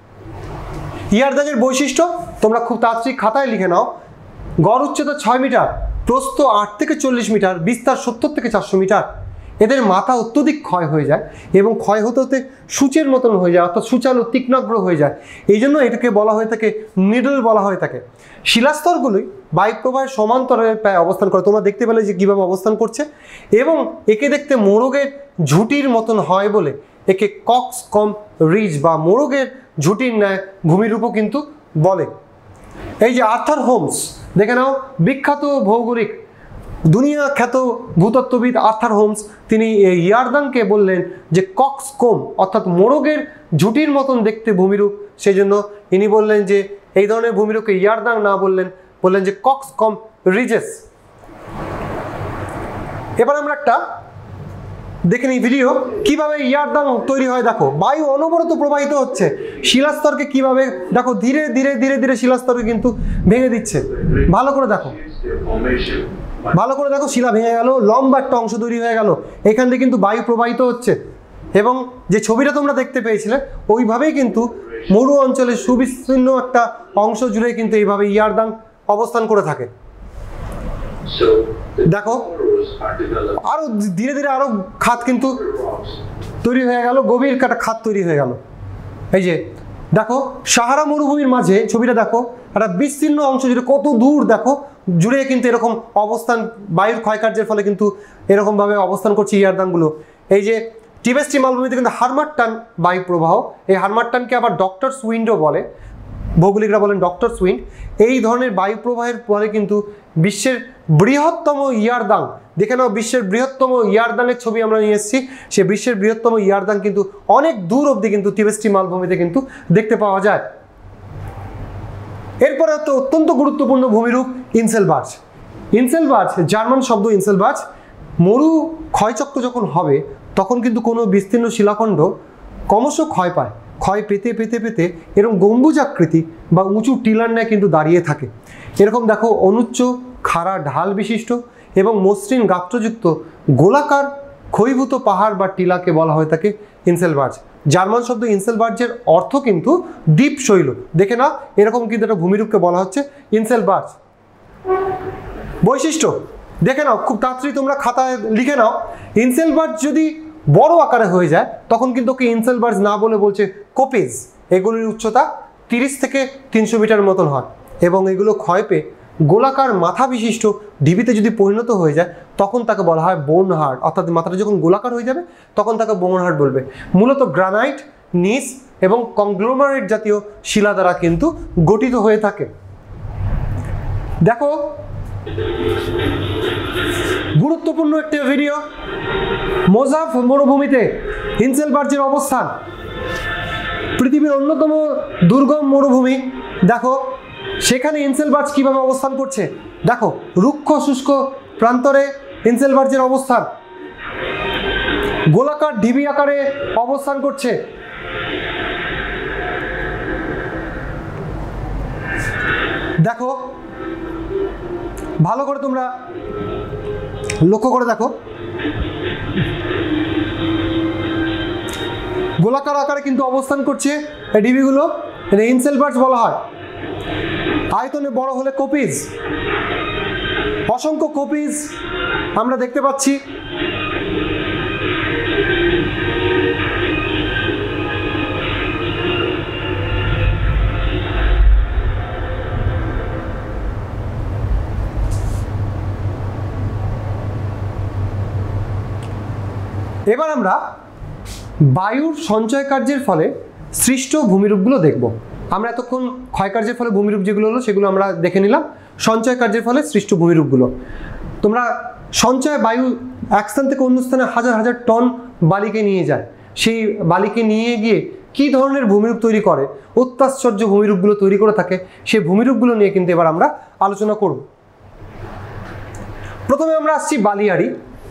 ইয়ারদাংয়ের বৈশিষ্ট্য তোমরা খুব তাড়াতাড়ি খাতায় লিখে নাও। গড় উচ্চতা 6 মিটার, প্রস্থ 8 থেকে 40 মিটার, বিস্তার 70 থেকে 400 মিটার। এদের মাথা অত্যধিক ক্ষয় হয়ে যায় এবং ক্ষয় হতে হতে সূচের মতন হয়ে যায়, অর্থাৎ সূচালো তীক্ষ্ণাগ্র হয়ে যায়। এই জন্য এটাকে বলা হয়ে থাকে নিডল বলা হয়ে থাকে। শিলাস্তরগুলোই বায়ুপ্রবাহের সমান্তরে প্রায় অবস্থান করে। তোমরা দেখতে পেলে যে কীভাবে অবস্থান করছে এবং একে দেখতে মোরগের ঝুঁটির মতন হয় বলে একে কক্সকম রিজ বা মোরগের ঝুঁটির ন্যায় ভূমিরূপও কিন্তু বলে। এই যে আর্থার হোমস দেখে নাও, বিখ্যাত ভৌগোলিক দুনিয়া খ্যাত ভূতত্ত্ববিদ আর্থার হোমস, তিনি ইয়ারদাংকে বললেন যে কক্সকম অর্থাৎ মোরগের ঝুঁটির মতন দেখতে ভূমিরূপ। সেই জন্য ইনি বললেন যে এই ধরনের ভূমিরূপকে ইয়ারদাং না বললেন যে কক্সকম রিজেস। এবার আমরা একটা দেখে নিই ভিডিও কিভাবে ইয়ারদাং তৈরি হয়। দেখো বায়ু অনবরত প্রবাহিত হচ্ছে, শিলাস্তরকে কিভাবে দেখো ধীরে ধীরে ধীরে ধীরে শিলাস্তরকে কিন্তু ভেঙে দিচ্ছে। ভালো করে দেখো, ভালো করে দেখো, শিলা ভেঙে গেল, লম্বা একটা অংশ তৈরি হয়ে গেল, এখান থেকে কিন্তু বায়ু প্রবাহিত হচ্ছে এবং যে ছবিটা তোমরা দেখতে পেয়েছিলে ওইভাবেই কিন্তু মরু অঞ্চলের সুবিস্তীর্ণ একটা অংশ জুড়ে কিন্তু এইভাবে ইয়ারদাং অবস্থান করে থাকে। দেখো আরো ধীরে ধীরে আরো খাত কিন্তু তৈরি হয়ে গেল, গভীর একটা খাত তৈরি হয়ে গেল। এই যে দেখো সাহারা মরুভূমির মাঝে ছবিটা দেখো, একটা বিস্তীর্ণ অংশ জুড়ে কত দূর দেখো জুড়ে কিন্তু এরকম অবস্থান, বায়ুর ক্ষয়কার্যের ফলে কিন্তু এরকমভাবে অবস্থান করছে ইয়ারদাংগুলো। এই যে টিবেস্টি মালভূমিতে কিন্তু হারমাট্টান বায়ু প্রবাহ, এই হারমাট্টানকে আবার ডক্টরস উইন্ডও বলে, ভৌগোলিকরা বলেন ডক্টরস উইন্ড। এই ধরনের বায়ু প্রবাহের ফলে কিন্তু বিশ্বের বৃহত্তম ইয়ারদাং, দেখে নাও বিশ্বের বৃহত্তম ইয়ারদাংয়ের ছবি আমরা নিয়ে এসেছি। সে বিশ্বের বৃহত্তম ইয়ারদাং কিন্তু অনেক দূর অবধি কিন্তু টিবেস্টি মালভূমিতে কিন্তু দেখতে পাওয়া যায়। এরপরে তো অত্যন্ত গুরুত্বপূর্ণ ভূমিরূপ ইনসেলবার্জ। ইনসেলবার্জ জার্মান শব্দ ইনসেলবার্জ। মরু ক্ষয়চক্র যখন হবে তখন কিন্তু কোনো বিস্তীর্ণ শিলাখণ্ড ক্রমশ ক্ষয় পায়, ক্ষয় পেতে পেতে পেতে এরকম গম্বুজাকৃতি বা উঁচু টিলার ন্যায় কিন্তু দাঁড়িয়ে থাকে। এরকম দেখো অনুচ্চ খাড়া ঢাল বিশিষ্ট এবং মসৃণ গাত্রযুক্ত গোলাকার ক্ষয়ীভূত পাহাড় বা টিলাকে বলা হয়ে থাকে ইনসেলবার্জ। জার্মান শব্দ ইনসেলবার্জের অর্থ কিন্তু দ্বীপ শৈল। দেখে না এরকম কিন্তু একটা ভূমিরূপকে বলা হচ্ছে ইনসেলবার্জ। বৈশিষ্ট্য দেখে নাও, খুব তাড়াতাড়ি তোমরা খাতায় লিখে নাও। ইনসেলবার্জ যদি বড় আকারে হয়ে যায় তখন কিন্তু ওকে ইনসেলবার্জ না বলে বলছে কোপেজ। এগুলির উচ্চতা 30 থেকে 300 মিটার মতন হয় এবং এগুলো ক্ষয় পেয়ে গোলাকার মাথা বিশিষ্ট ঢিবিতে যদি পরিণত হয়ে যায় তখন তাকে বলা হয় বোনহার্ড, অর্থাৎ মাথাটা যখন গোলাকার হয়ে যাবে তখন তাকে বোনহার্ড বলবে। মূলত গ্রানাইট, নিস এবং কংগ্লোমারেট জাতীয় শিলা দ্বারা কিন্তু গঠিত হয়ে থাকে। দেখো গুরুত্বপূর্ণ একটা ভিডিও, মোজাভ মরুভূমিতে ইনসেলবার্জের অবস্থান। পৃথিবীর অন্যতম দুর্গম মরুভূমি, দেখো সেখানে ইনসেলবার্জ কিভাবে অবস্থান করছে। দেখো রুক্ষ শুষ্ক প্রান্তরে ইনসেলবার্জের অবস্থান, গোলাকার ঢিবি আকারে অবস্থান করছে। দেখো ভালো করে তোমরা লক্ষ্য করে দেখো, গোলাকার আকারে কিন্তু অবস্থান করছে এই ঢিবিগুলো, এটা ইনসেলবার্জ বলা হয়। আয়তনে বড় হলে কোপিজ, অসংখ্য কোপিজ আমরা দেখতে পাচ্ছি। এবার আমরা বায়ুর সঞ্চয় কার্যের ফলে সৃষ্ট ভূমিরূপগুলো দেখব। আমরা এতক্ষণ ক্ষয়কার্যের ফলে ভূমিরূপ যেগুলো হলো সেগুলো আমরা দেখে নিলাম। সঞ্চয় কার্যের ফলে সৃষ্ট ভূমিরূপগুলো, তোমরা সঞ্চয় বায়ু এক স্থান থেকে অন্য স্থানে হাজার হাজার টন বালিকে নিয়ে যায়। সেই বালিকে নিয়ে গিয়ে কী ধরনের ভূমিরূপ তৈরি করে, অত্যাশ্চর্য ভূমিরূপগুলো তৈরি করে থাকে, সেই ভূমিরূপগুলো নিয়ে কিন্তু এবার আমরা আলোচনা করব। প্রথমে আমরা আসছি বালিয়াড়ি।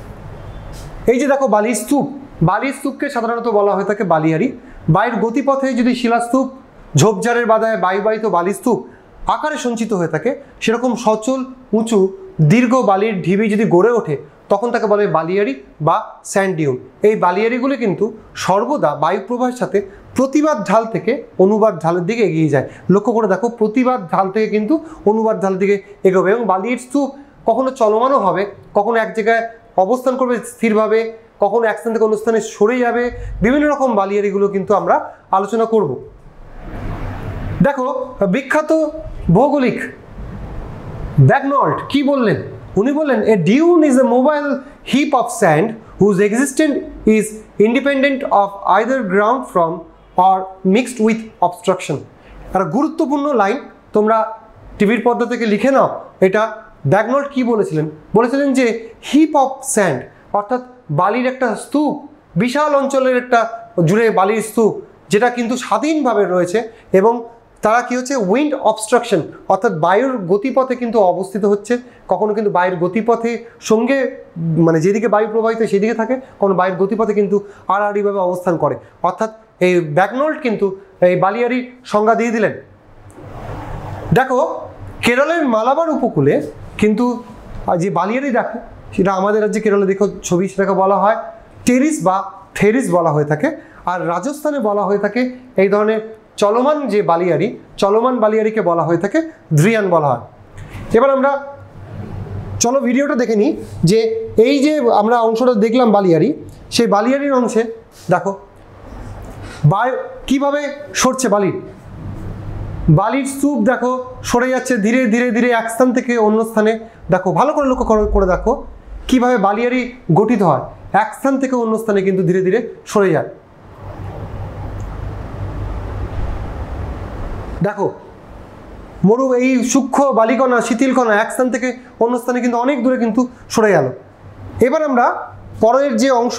এই যে দেখো বালির স্তূপ, বালির স্তূপকে সাধারণত বলা হয়ে থাকে বালিয়াড়ি। বায়ুর গতিপথে যদি শিলাস্তূপ ঝোপঝাড়ের বাধায় বায়ুবাহিত বালির স্তূপ আকারে সঞ্চিত হয়ে থাকে, সেরকম সচল উঁচু দীর্ঘ বালির ঢিবি যদি গড়ে ওঠে তখন তাকে বলে বালিয়াড়ি বা স্যান্ড ডিউন। এই বালিয়াড়িগুলি কিন্তু সর্বদা বায়ু প্রবাহের সাথে প্রতিবাদ ঢাল থেকে অনুবাদ ঢালের দিকে এগিয়ে যায়। লক্ষ্য করে দেখো, প্রতিবাদ ঢাল থেকে কিন্তু অনুবাদ ঢালের দিকে এগোবে এবং বালির স্তূপ কখনো চলমানও হবে, কখনো এক জায়গায় অবস্থান করবে স্থিরভাবে, কখনো এক স্থান থেকে অন্য স্থানে সরে যাবে। বিভিন্ন রকম বালিয়াড়িগুলো কিন্তু আমরা আলোচনা করব। দেখো বিখ্যাত ভৌগোলিক ব্যাগনল্ট কি বললেন? উনি বললেন, a dune is a mobile heap of sand whose existence is independent of either ground from or mixed with obstruction. একটা গুরুত্বপূর্ণ লাইন তোমরা টিভির পর্দা থেকে লিখে নাও। এটা ব্যাগনল্ট কি বলেছিলেন? বলেছিলেন যে হিপ অফ স্যান্ড অর্থাৎ বালির একটা স্তূপ, বিশাল অঞ্চলের একটা জুড়ে বালির স্তূপ, যেটা কিন্তু স্বাধীনভাবে রয়েছে এবং তারা কি হচ্ছে উইন্ড অবস্ট্রাকশন অর্থাৎ বায়ুর গতিপথে কিন্তু অবস্থিত হচ্ছে। কখনো কিন্তু বায়ুর গতিপথে সঙ্গে মানে যেদিকে বায়ু প্রবাহিত সেদিকে থাকে, কখনো বায়ুর গতিপথে কিন্তু আড়াআড়িভাবে অবস্থান করে। অর্থাৎ এই ব্যাগনল্ট কিন্তু এই বালিয়াড়ির সংজ্ঞা দিয়ে দিলেন। দেখো কেরলের মালাবার উপকূলে কিন্তু যে বালিয়াড়ি দেখো, সেটা আমাদের রাজ্যে কেরলে দেখো ছবি, সেটাকে বলা হয় টেরিস বা থেরিস বলা হয়ে থাকে। আর রাজস্থানে বলা হয়ে থাকে এই ধরনের চলমান যে বালিয়াড়ি, চলমান বালিয়াড়িকে বলা হয়ে থাকে ধ্রিয়ান বলা হয়। এবার আমরা চলো ভিডিওটা দেখে নিই যে এই যে আমরা অংশটা দেখলাম বালিয়াড়ি, সেই বালিয়াড়ির অংশে দেখো বায়ু কীভাবে সরছে। বালির স্তূপ দেখো সরে যাচ্ছে ধীরে ধীরে ধীরে এক স্থান থেকে অন্য স্থানে। দেখো ভালো করে লক্ষ্য করে দেখো কীভাবে বালিয়াড়ি গঠিত হয়, এক স্থান থেকে অন্য স্থানে কিন্তু ধীরে ধীরে সরে যায়। দেখো এই সূক্ষ্ম বালিকণা শিথিলকণা এক স্থান থেকে অন্য স্থানে কিন্তু অনেক দূরে কিন্তু সরে গেল। এবার আমরা পরের যে অংশ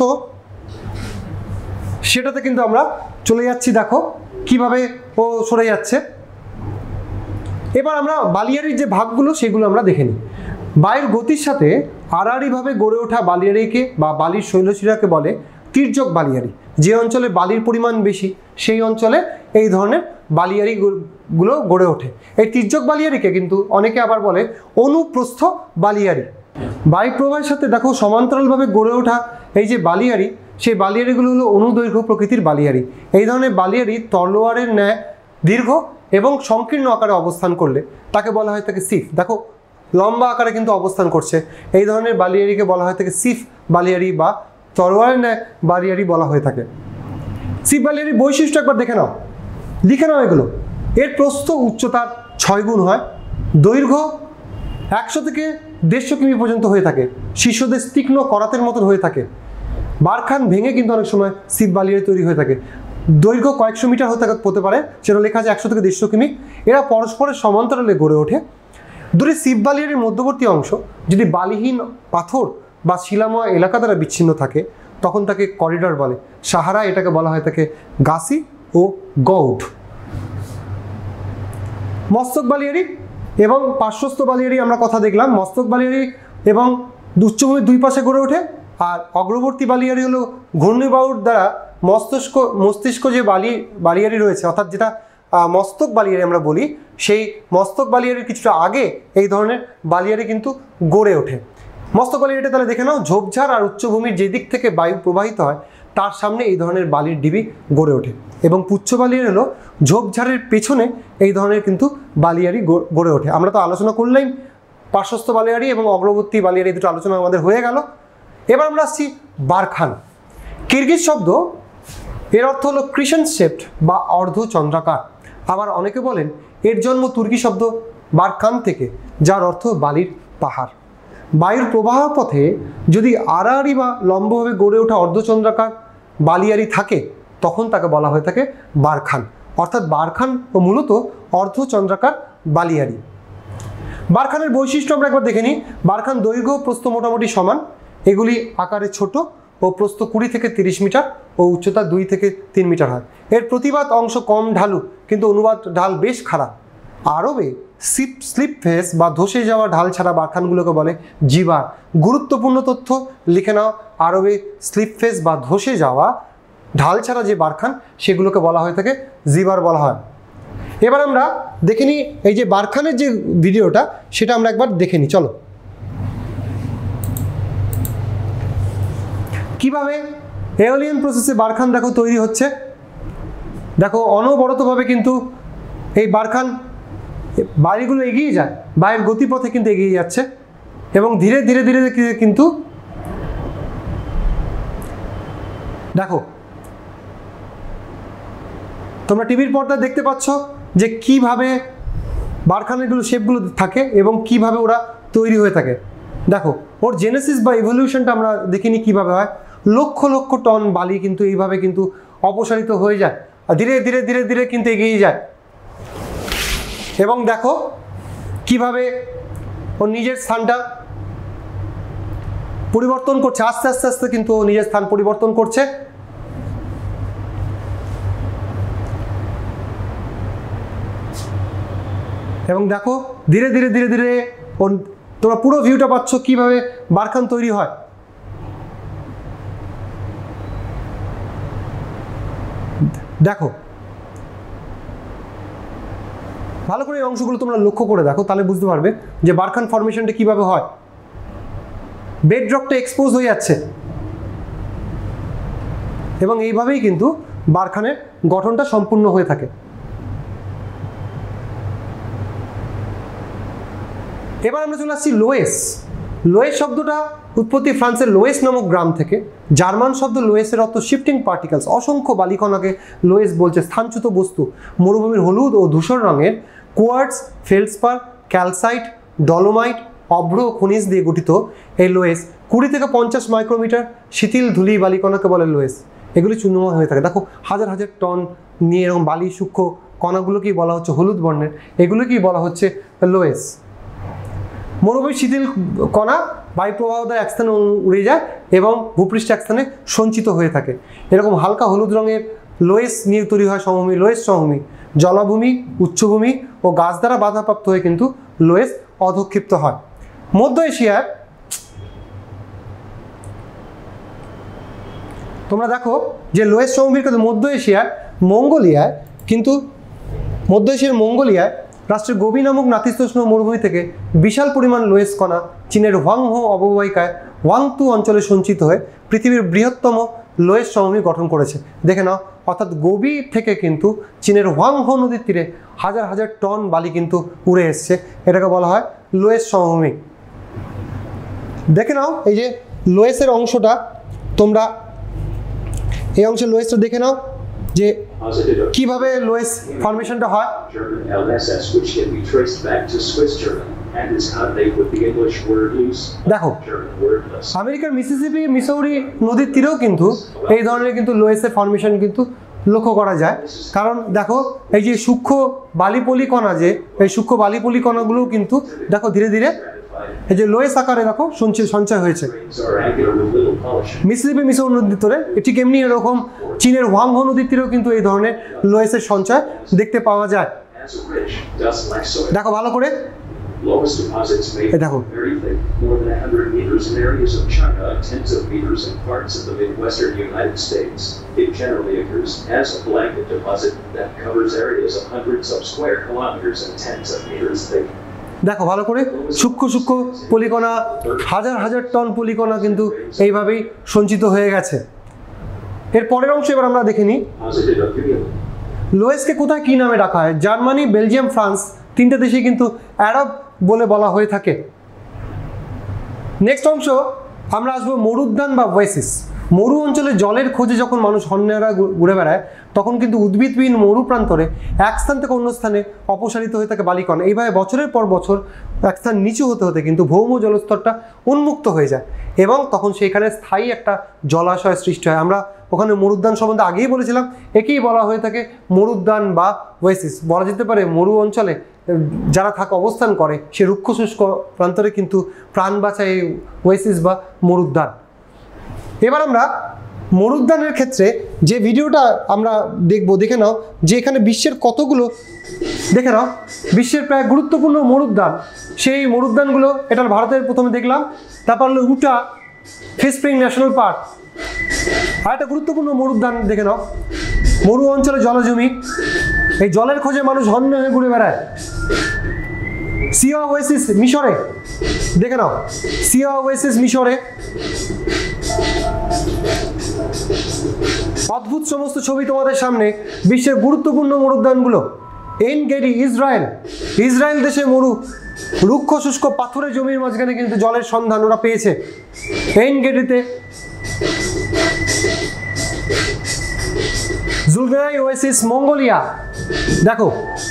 সেটাতে কিন্তু আমরা চলে যাচ্ছি। দেখো কিভাবে ও সরে যাচ্ছে। এবার আমরা বালিয়াড়ির যে ভাগগুলো সেগুলো আমরা দেখে নিই। বায়ুর গতির সাথে আড়াআড়িভাবে গড়ে ওঠা বালিয়াড়িকে বা বালির শৈলশিরাকে বলে তির্যক বালিয়াড়ি। যে অঞ্চলে বালির পরিমাণ বেশি সেই অঞ্চলে এই ধরনের বালিয়াড়িগুলো গড়ে ওঠে। এই তির্যক বালিয়াড়িকে কিন্তু অনেকে আবার বলে অনুপ্রস্থ বালিয়াড়ি। বায়ু প্রবাহের সাথে দেখো সমান্তরালভাবে গড়ে ওঠা এই যে বালিয়াড়ি, সেই বালিয়াড়িগুলো হলো অনুদৈর্ঘ্য প্রকৃতির বালিয়াড়ি। এই ধরনের বালিয়াড়ি তলোয়ারের ন্যায় দীর্ঘ এবং সংকীর্ণ আকারে অবস্থান করলে তাকে বলা হয় থাকে সিফ। দেখো লম্বা আকারে কিন্তু অবস্থান করছে, এই ধরনের বালিয়াড়িকে বলা হয় থাকে সিফ বালিয়াড়ি বা তলোয়ারের ন্যায় বালিয়াড়ি বলা হয়ে থাকে। সিফ বালিয়াড়ির বৈশিষ্ট্য একবার দেখে নাও, লিখে নাও এগুলো। এর প্রস্থ উচ্চতার 6 গুণ হয়, দৈর্ঘ্য 100 থেকে 150 কিমি পর্যন্ত হয়ে থাকে, শীর্ষদেশ তীক্ষ্ণ করাতের মতন হয়ে থাকে। বারখান ভেঙে কিন্তু অনেক সময় সিফ বালিয়াড়ি তৈরি হয়ে থাকে। দৈর্ঘ্য কয়েকশো মিটার হতে পারে, সেটা লেখা আছে 100 থেকে 150 কিমি। এরা পরস্পরের সমান্তরালে গড়ে ওঠে। দুটি সিফ বালিয়াড়ির মধ্যবর্তী অংশ যদি বালিহীন পাথর বা শিলাময় এলাকা দ্বারা বিচ্ছিন্ন থাকে তখন তাকে করিডর বলে। সাহারা এটাকে বলা হয় থাকে গাসি ও গৌড। মস্তক বালিয়াড়ি এবং পার্শ্বস্থ বালিয়াড়ি আমরা কথা দেখলাম। মস্তক বালিয়াড়ি এবং উচ্চভূমির দুই পাশে গড়ে ওঠে। আর অগ্রবর্তী বালিয়াড়ি হলো ঘূর্ণিবায়ুর দ্বারা মস্তিষ্ক যে বালিয়াড়ি রয়েছে, অর্থাৎ যেটা মস্তক বালিয়াড়ি আমরা বলি, সেই মস্তক বালিয়াড়ির কিছুটা আগে এই ধরনের বালিয়াড়ি কিন্তু গড়ে ওঠে। মস্তক বালিয়াড়িটা তাহলে দেখে নাও, ঝোপঝাড় আর উচ্চভূমির যে দিক থেকে বায়ু প্রবাহিত হয় তার সামনে এই ধরনের বালির ঢিবি গড়ে ওঠে। এবং পুচ্ছ বালিয়াড়ি হলো ঝোপঝাড়ের পেছনে এই ধরনের কিন্তু বালিয়াড়ি গড়ে ওঠে। আমরা তো আলোচনা করলাম পার্শ্বস্থ বালিয়াড়ি এবং অগ্রবর্তী বালিয়াড়ি, দুটো আলোচনা আমাদের হয়ে গেল। এবার আমরা আসছি বারখান। কিরগিজ শব্দ, এর অর্থ হলো ক্রিসেন্ট শেপড বা অর্ধচন্দ্রাকার। আবার অনেকে বলেন এর জন্ম তুর্কি শব্দ বারখান থেকে, যার অর্থ বালির পাহাড়। বায়ুর প্রবাহ পথে যদি আড়াআড়ি বা লম্বভাবে গড়ে ওঠা অর্ধচন্দ্রাকার বালিয়াড়ি থাকে তখন তাকে বলা হয়ে থাকে বারখান। অর্থাৎ বারখান মূলত অর্ধচন্দ্রাকার বালিয়াড়ি। বারখানের বৈশিষ্ট্য আমরা একবার দেখে নিই। বারখান দৈর্ঘ্য প্রস্থ মোটামুটি সমান, এগুলি আকারে ছোট ও প্রস্থ 20 থেকে 30 মিটার ও উচ্চতা 2 থেকে 3 মিটার হয়। এর প্রতিবাদ অংশ কম ঢালু, কিন্তু অনুবাদ ঢাল বেশ খারাপ। আরবে স্লিপ ফেস বা ধসে যাওয়া ঢাল ছাড়া বারখানগুলোকে বলে জিবার। গুরুত্বপূর্ণ তথ্য লিখে নাও, আরবে স্লিপ ফেস বা ধসে যাওয়া ঢাল ছাড়া যে বারখান সেগুলোকে বলা হয়ে থাকে জিবার বলা হয়। এবার আমরা দেখে নিই এই যে বারখানের যে ভিডিওটা সেটা আমরা একবার দেখে নিই, চলো। কিভাবে এওলিয়ান প্রসেসে বারখান দেখো তৈরি হচ্ছে। দেখো অনবরতভাবে কিন্তু এই বারখান বাড়িগুলো এগিয়ে যায়, বায়ুর গতিপথে কিন্তু এগিয়ে যাচ্ছে এবং ধীরে ধীরে ধীরে কিন্তু দেখো তোমরা টিভির পর্দায় দেখতে পাচ্ছ যে কিভাবে বারখানেরগুলো শেপগুলো থাকে এবং কিভাবে ওরা তৈরি হয়ে থাকে। দেখো ওর জেনেসিস বা ইভলিউশনটা আমরা দেখিনি কিভাবে হয়। লক্ষ লক্ষ টন বালি কিন্তু এইভাবে কিন্তু অপসারিত হয়ে যায় আর ধীরে ধীরে ধীরে ধীরে কিন্তু এগিয়ে যায়। এবং দেখো কিভাবে ওর নিজের স্থানটা পরিবর্তন করছে, আস্তে আস্তে আস্তে কিন্তু ও নিজের স্থান পরিবর্তন করছে। এবং দেখো ধীরে ধীরে ধীরে ধীরে তোমরা পুরো ভিউটা পাচ্ছ কিভাবে বারখান তৈরি হয়। দেখো ভালো করে এই অংশগুলো তোমরা লক্ষ্য করে দেখো, তাহলে বুঝতে পারবে যে বারখান ফরমেশনটা কিভাবে হয়। বেডরকটা এক্সপোজ হয়ে যাচ্ছে এবং এইভাবেই কিন্তু বারখানের গঠনটা সম্পূর্ণ হয়ে থাকে। এবার আমরা চলে আসছি লোয়েস। লোয়েস শব্দটা উৎপত্তি ফ্রান্সের লোয়েস নামক গ্রাম থেকে। জার্মান শব্দ লোয়েসের অর্থ শিফটিং পার্টিকেলস। অসংখ্য বালিকণাকে লোয়েস বলছে। স্থানচ্যুত বস্তু মরুভূমির হলুদ ও ধূসর রঙের কোয়ার্টজ, ফেলসপার, ক্যালসাইট, ডলোমাইট, অভ্র খনিজ দিয়ে গঠিত এই লোয়েস 20 থেকে 50 মাইক্রোমিটার শিথিল ধূলি বালিকণাকে বলে লোয়েস। এগুলি চূর্ণময় হয়ে থাকে। দেখো হাজার হাজার টন নিয়ে এরকম বালি সূক্ষ্ম কণাগুলোকেই বলা হচ্ছে হলুদ বর্ণের, এগুলোকেই বলা হচ্ছে লোয়েস। মরুভূমির শিথিল কণা বায়ু প্রবাহ দ্বারা এক স্থানে উড়ে যায় এবং ভূপৃষ্ঠে এক স্থানে সঞ্চিত হয়ে থাকে। এরকম হালকা হলুদ রঙের লোয়েস নিয়ে তৈরি হয় সমভূমি। লোয়েস সমভূমি জলাভূমি, উচ্চভূমি ও গাছ দ্বারা বাধাপ্রাপ্ত হয়ে কিন্তু লোয়েস অধক্ষিপ্ত হয়। মধ্য এশিয়ার তোমরা দেখো যে লোয়েস সমভূমির কিন্তু মধ্য এশিয়ার মঙ্গোলিয়ায় রাষ্ট্রের গোবি নামক নাতিশীতোষ্ণ মরুভূমি থেকে বিশাল পরিমাণ লোয়েস কণা চীনের হোয়াংহো অববাহিকায় ওয়াংতু অঞ্চলে সঞ্চিত হয়ে পৃথিবীর বৃহত্তম লোয়েস সমভূমি গঠন করেছে। দেখে নাও, অর্থাৎ গোবি থেকে কিন্তু চীনের হোয়াংহো নদীর তীরে হাজার হাজার টন বালি কিন্তু উড়ে এসছে। এটাকে বলা হয় লোয়েস সমভূমি। দেখে নাও এই যে লোয়েসের অংশটা, তোমরা এই অংশের লোয়েসটা দেখে নাও যে কিভাবে লোয়েস ফরমেশনটা হয়। দেখো আমেরিকার মিসিসিপি মিসৌরি নদীর তীরেও কিন্তু এই ধরনের কিন্তু লোয়েসের ফরমেশন কিন্তু লক্ষ্য করা যায়। কারণ দেখো এই যে সূক্ষ্ম বালিপলি কণা, যে এই সূক্ষ্ম বালিপলি কণাগুলোও কিন্তু দেখো ধীরে ধীরে এই যে লোয়েস আকারে দেখো সঞ্চয় হয়েছে মিসিসিপি মিসৌরি নদীর তীরে। ঠিক এমনি এরকম চীনের হোয়াংহো নদীর তীরেও কিন্তু এই ধরনের লোয়েসের সঞ্চয় দেখতে পাওয়া যায়। দেখো ভালো করে Lowest deposits made very thick, more than 100 meters in areas of China, tens of meters in parts of the Midwestern United States. It generally occurs as a blanket deposit that covers areas of hundreds of square kilometers and tens of meters thick. দেখো ভালো করে সূক্ষ্ম সূক্ষ্ম পলিকণা, হাজার হাজার টন পলিকণা কিন্তু এইভাবেই সঞ্চিত হয়ে গেছে। এর পরের অংশ এবার আমরা দেখে নিই। লোয়েসকে কোথায় কী নামে ডাকা হয়? জার্মানি, বেলজিয়াম, ফ্রান্স, তিনটে দেশে কিন্তু অ্যারব বলে বলা হয়ে থাকে। নেক্সট অংশ আমরা আসবো মরুদ্যান বা ওয়েসিস। মরু অঞ্চলে জলের খোঁজে যখন মানুষ হন্যেরা ঘুরে বেড়ায় তখন কিন্তু উদ্ভিদবিহীন মরু প্রান্তরে এক স্থান থেকে অন্য স্থানে অপসারিত হয়ে থাকে বালিকণ। এইভাবে বছরের পর বছর এক স্থান নিচু হতে হতে কিন্তু ভৌম জলস্তরটা উন্মুক্ত হয়ে যায় এবং তখন সেখানে স্থায়ী একটা জলাশয় সৃষ্টি হয়। আমরা ওখানে মরুদ্যান সম্বন্ধে আগেই বলেছিলাম, একেই বলা হয়ে থাকে মরুদ্যান বা ওয়েসিস। বলা যেতে পারে মরু অঞ্চলে যারা অবস্থান করে সে রুক্ষ শুষ্ক প্রান্তরে কিন্তু প্রাণ বাঁচায় এই ওয়েসিস বা মরুদ্যান। এবার আমরা মরুদ্যানের ক্ষেত্রে যে ভিডিওটা আমরা দেখে নাও যে এখানে বিশ্বের কতগুলো, দেখে নাও বিশ্বের প্রায় গুরুত্বপূর্ণ মরুদ্যান, সেই মরুদ্যানগুলো এটা ভারতের প্রথমে দেখলাম, তারপর হলো উটা ফিশস্প্রিং ন্যাশনাল পার্ক। আর একটা গুরুত্বপূর্ণ মরুদ্যান দেখে নাও, মরু অঞ্চলে জলজমি, এই জলের খোঁজে মানুষ হন্য হয়ে ঘুরে বেড়ায়। সিয়া ওয়েসিস মিশরে, দেখে নাও সিয়া ওয়েসিস মিশরে। অদ্ভুত সমস্ত ছবি তোমাদের সামনে বিশ্বের গুরুত্বপূর্ণ মরুদ্যানগুলো। এন গেডি ইসরায়েল, ইসরায়েল দেশে রুক্ষ শুষ্ক পাথরের জমির মাঝখানে কিন্তু জলের সন্ধান ওরা পেয়েছে এন গেডিতে। জুলগাই ওয়েসিস মঙ্গোলিয়া, দেখো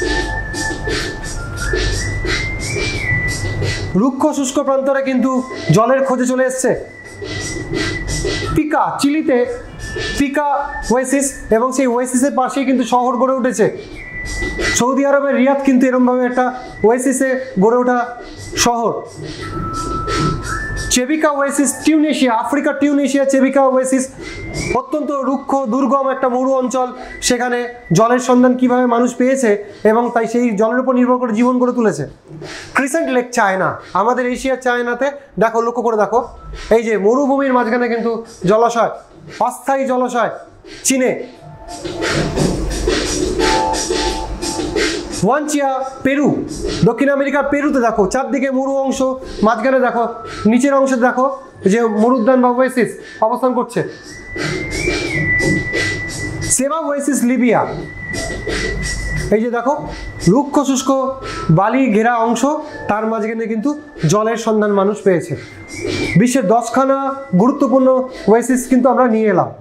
রুক্ষ শুষ্ক প্রান্তরে কিন্তু জলের খোঁজে চলে এসছে। পিকা চিলিতে পিকা ওয়েসিস এবং সেই ওয়েসিসের পাশেই কিন্তু শহর গড়ে উঠেছে। সৌদি আরবের রিয়াদ কিন্তু এরকমভাবে একটা ওয়েসিসে গড়ে ওঠা শহর। চেবিকা ওয়েসিস টিউনিশিয়া, আফ্রিকার টিউনিশিয়া চেবিকা ওয়েসিস, অত্যন্ত রুক্ষ দুর্গম একটা মরু অঞ্চল, সেখানে জলের সন্ধান কিভাবে মানুষ পেয়েছে এবং তাই সেই জলের উপর নির্ভর করে জীবন গড়ে তুলেছে। ক্রিসেন্ট লেক চায়না, আমাদের এশিয়ার চায়নাতে দেখো, লক্ষ্য করে দেখো এই যে মরুভূমির মাঝখানে কিন্তু জলাশয়, অস্থায়ী জলাশয় চীনে। ওয়ানচিয়া পেরু, দক্ষিণ আমেরিকার পেরুতে দেখো চারদিকে মরু অংশ, মাঝখানে দেখো নিচের অংশে দেখো যে মরুদ্যান বা ওয়েসিস অবস্থান করছে। সেবা ওয়েসিস লিবিয়া, এই যে দেখো রুক্ষ শুষ্ক বালি ঘেরা অংশ, তার মাঝখানে কিন্তু জলের সন্ধান মানুষ পেয়েছে। বিশ্বের 10খানা গুরুত্বপূর্ণ ওয়েসিস কিন্তু আমরা নিয়ে এলাম।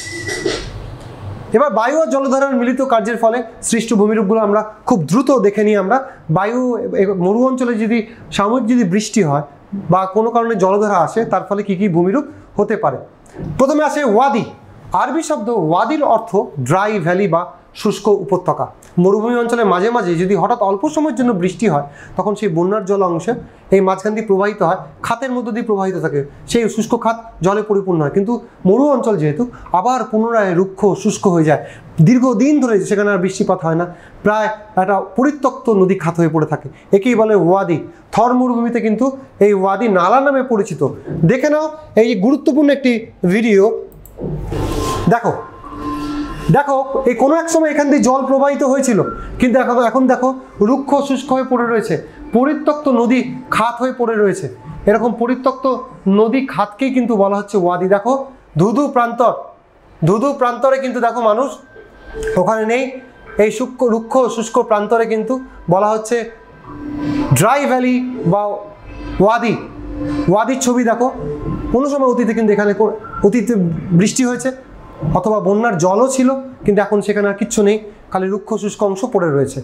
এবার বায়ু আর জলধারার মিলিত কার্যের ফলে সৃষ্ট ভূমিরূপগুলো আমরা খুব দ্রুত দেখে নিই। আমরা বায়ু মরু অঞ্চলে যদি সাময়িক যদি বৃষ্টি হয় বা কোনো কারণে জলধারা আসে, তার ফলে কি কি ভূমিরূপ হতে পারে। প্রথমে আসে ওয়াদি। আরবি শব্দ ওয়াদির অর্থ ড্রাই ভ্যালি বা শুষ্ক উপত্যকা। মরুভূমি অঞ্চলে মাঝে মাঝে যদি হঠাৎ অল্প সময়ের জন্য বৃষ্টি হয় তখন সেই বন্যার জল অংশে এই মাঝখান দিয়ে প্রবাহিত হয়, খাতের মধ্য দিয়ে প্রবাহিত থাকে, সেই শুষ্ক খাত জলে পরিপূর্ণ হয়। কিন্তু মরু অঞ্চল যেহেতু আবার পুনরায় রুক্ষ শুষ্ক হয়ে যায়, দীর্ঘদিন ধরে সেখানে আর বৃষ্টিপাত হয় না, প্রায় একটা পরিত্যক্ত নদী খাত হয়ে পড়ে থাকে, একেই বলে ওয়াদি। থর মরুভূমিতে কিন্তু এই ওয়াদি নালা নামে পরিচিত। দেখে নাও এই গুরুত্বপূর্ণ একটি ভিডিও, দেখো দেখো এই কোনো এক সময় এখান দিয়ে জল প্রবাহিত হয়েছিল, কিন্তু এখন দেখো রুক্ষ শুষ্ক হয়ে পড়ে রয়েছে, পরিত্যক্ত নদী খাত হয়ে পড়ে রয়েছে। এরকম পরিত্যক্ত নদী খাতকেই কিন্তু বলা হচ্ছে ওয়াদি। দেখো ধুধু প্রান্তর, ধুধু প্রান্তরে কিন্তু দেখো মানুষ ওখানে নেই, এই রুক্ষ শুষ্ক প্রান্তরে কিন্তু বলা হচ্ছে ড্রাই ভ্যালি বা ওয়াদি। ওয়াদির ছবি দেখো, কোনো সময় অতীতে কিন্তু এখানে অতীতে বৃষ্টি হয়েছে অথবা বন্যার জলও ছিল, কিন্তু এখন সেখানে আর কিচ্ছু নেই, খালি রুক্ষ শুষ্ক অংশ পড়ে রয়েছে।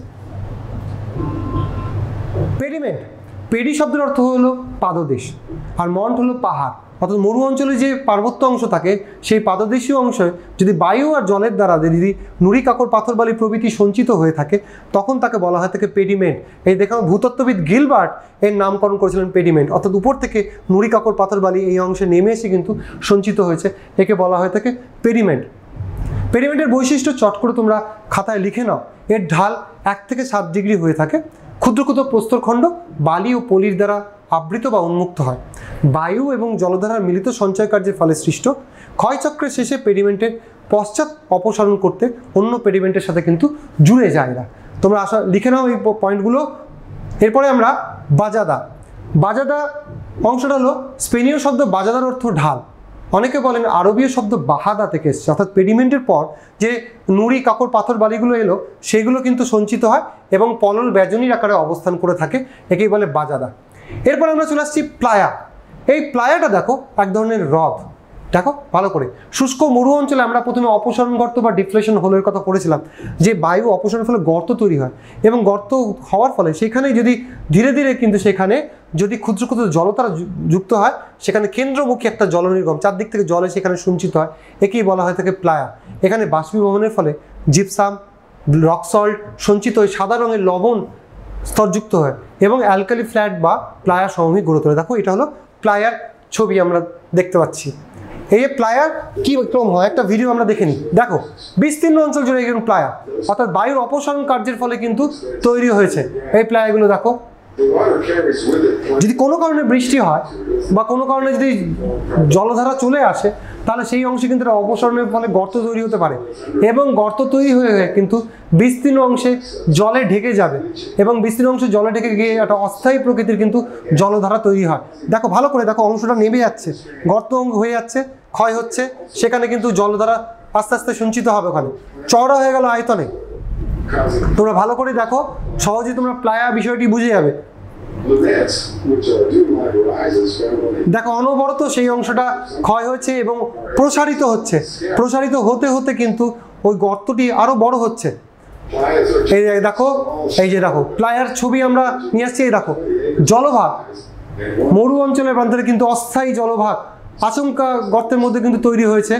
পেডিমেন্ট, পেডি শব্দের অর্থ হলো পাদদেশ, আর মন্ট হলো পাহাড়। অর্থাৎ মরু অঞ্চলে যে পার্বত্য অংশ থাকে সেই পাদদেশীয় অংশে যদি বায়ু আর জলের দ্বারা যদি নুড়ি কাকর পাথর বালি প্রভৃতি সঞ্চিত হয়ে থাকে তখন তাকে বলা হয় থাকে পেডিমেন্ট। এই দেখুন ভূতত্ত্ববিদ গিলবার্ট এর নামকরণ করেছিলেন পেডিমেন্ট, অর্থাৎ উপর থেকে নুড়ি কাকর পাথর বালি এই অংশে নেমে এসে কিন্তু সঞ্চিত হয়েছে, একে বলা হয়ে থাকে পেডিমেন্ট। পেডিমেন্টের বৈশিষ্ট্য চট করে তোমরা খাতায় লিখে নাও। এর ঢাল 1 থেকে 7 ডিগ্রি হয়ে থাকে, ক্ষুদ্র ক্ষুদ্র প্রস্তরখণ্ড বালি ও পলির দ্বারা আবৃত বা উন্মুক্ত হয়। বায়ু এবং জলধারার মিলিত সঞ্চয় কার্যের ফলে সৃষ্ট ক্ষয়চক্রের শেষে পেডিমেন্টের পশ্চাৎ অপসারণ করতে অন্য পেডিমেন্টের সাথে কিন্তু জুড়ে যায় না। তোমরা লিখে নাও এই পয়েন্টগুলো। এরপরে আমরা বাজাদা। বাজাদা অংশটা হলো স্পেনীয় শব্দ বাজাদার অর্থ ঢাল। অনেকে বলেন আরবীয় শব্দ বাহাদা থেকে এসছে, অর্থাৎ পেডিমেন্টের পর যে নুড়ি কাকড় পাথর বালিগুলো এলো সেগুলো কিন্তু সঞ্চিত হয় এবং পলল ব্যজনীর আকারে অবস্থান করে থাকে, একেই বলে বাজাদা। এরপর আমরা চলে আসছি প্লায়া। এই প্লায়াটা দেখো এক ধরনের হ্রদ, দেখো ভালো করে। শুষ্ক মরু অঞ্চলে আমরা প্রথমে অপসারণ গর্ত বা ডিফ্লেশন হোলের কথা পড়েছিলাম, যে বায়ু অপসারণের ফলে গর্ত তৈরি হয় এবং গর্ত হওয়ার ফলে সেখানে যদি ধীরে ধীরে কিন্তু সেখানে যদি ক্ষুদ্র ক্ষুদ্র জলতারা যুক্ত হয়, সেখানে কেন্দ্রমুখী একটা জলনির্গম, চারদিক থেকে জলে সেখানে সঞ্চিত হয়, একেই বলা হয় থাকে প্লায়া। এখানে বাষ্পীভবনের ফলে জিপসাম, রক সল্ট সঞ্চিত হয়ে সাদা রঙের লবণ স্তরযুক্ত হয় এবং অ্যালকালি ফ্ল্যাট বা প্লায়া সমভূমি গড়ে তোলে। দেখো এটা হলো প্লায়ার ছবি আমরা দেখতে পাচ্ছি। এই প্লায়ার কি রকম হয় একটা ভিডিও আমরা দেখে নিই। দেখো বিস্তীর্ণ অঞ্চল জুড়ে এরকম প্লায়া, অর্থাৎ বায়ুর অপসারণ কার্যের ফলে কিন্তু তৈরি হয়েছে এই প্লায়াগুলো। দেখো যদি কোনো কারণে বৃষ্টি হয় বা কোনো কারণে যদি জলধারা চলে আসে, তাহলে সেই অংশে কিন্তু অপসারণের ফলে গর্ত তৈরি হতে পারে এবং গর্ত তৈরি হয়ে কিন্তু বিস্তীর্ণ অংশে জলে ঢেকে যাবে এবং বিস্তীর্ণ অংশে জলে ঢেকে গিয়ে একটা অস্থায়ী প্রকৃতির কিন্তু জলধারা তৈরি হয়। দেখো ভালো করে দেখো, অংশটা নেমে যাচ্ছে, গর্ত হয়ে যাচ্ছে, ক্ষয় হচ্ছে, সেখানে কিন্তু জলধারা আস্তে আস্তে সঞ্চিত হবে, ওখানে চওড়া হয়ে গেল আয়তনে। তোমরা ভালো করে দেখো, সহজে তোমরা প্লায়া বিষয়টি বুঝে যাবে। দেখো অনবরত সেই অংশটা ক্ষয় হচ্ছে এবং প্রসারিত হচ্ছে, প্রসারিত হতে হতে কিন্তু ওই গর্তটি আরো বড় হচ্ছে। এই দেখো, এই যে দেখো প্লায়ার ছবি আমরা নিয়ে আসছি। এই দেখো জলভাগ, মরু অঞ্চলের প্রান্তরে কিন্তু অস্থায়ী জলভাগ আচমকা গর্তের মধ্যে কিন্তু তৈরি হয়েছে।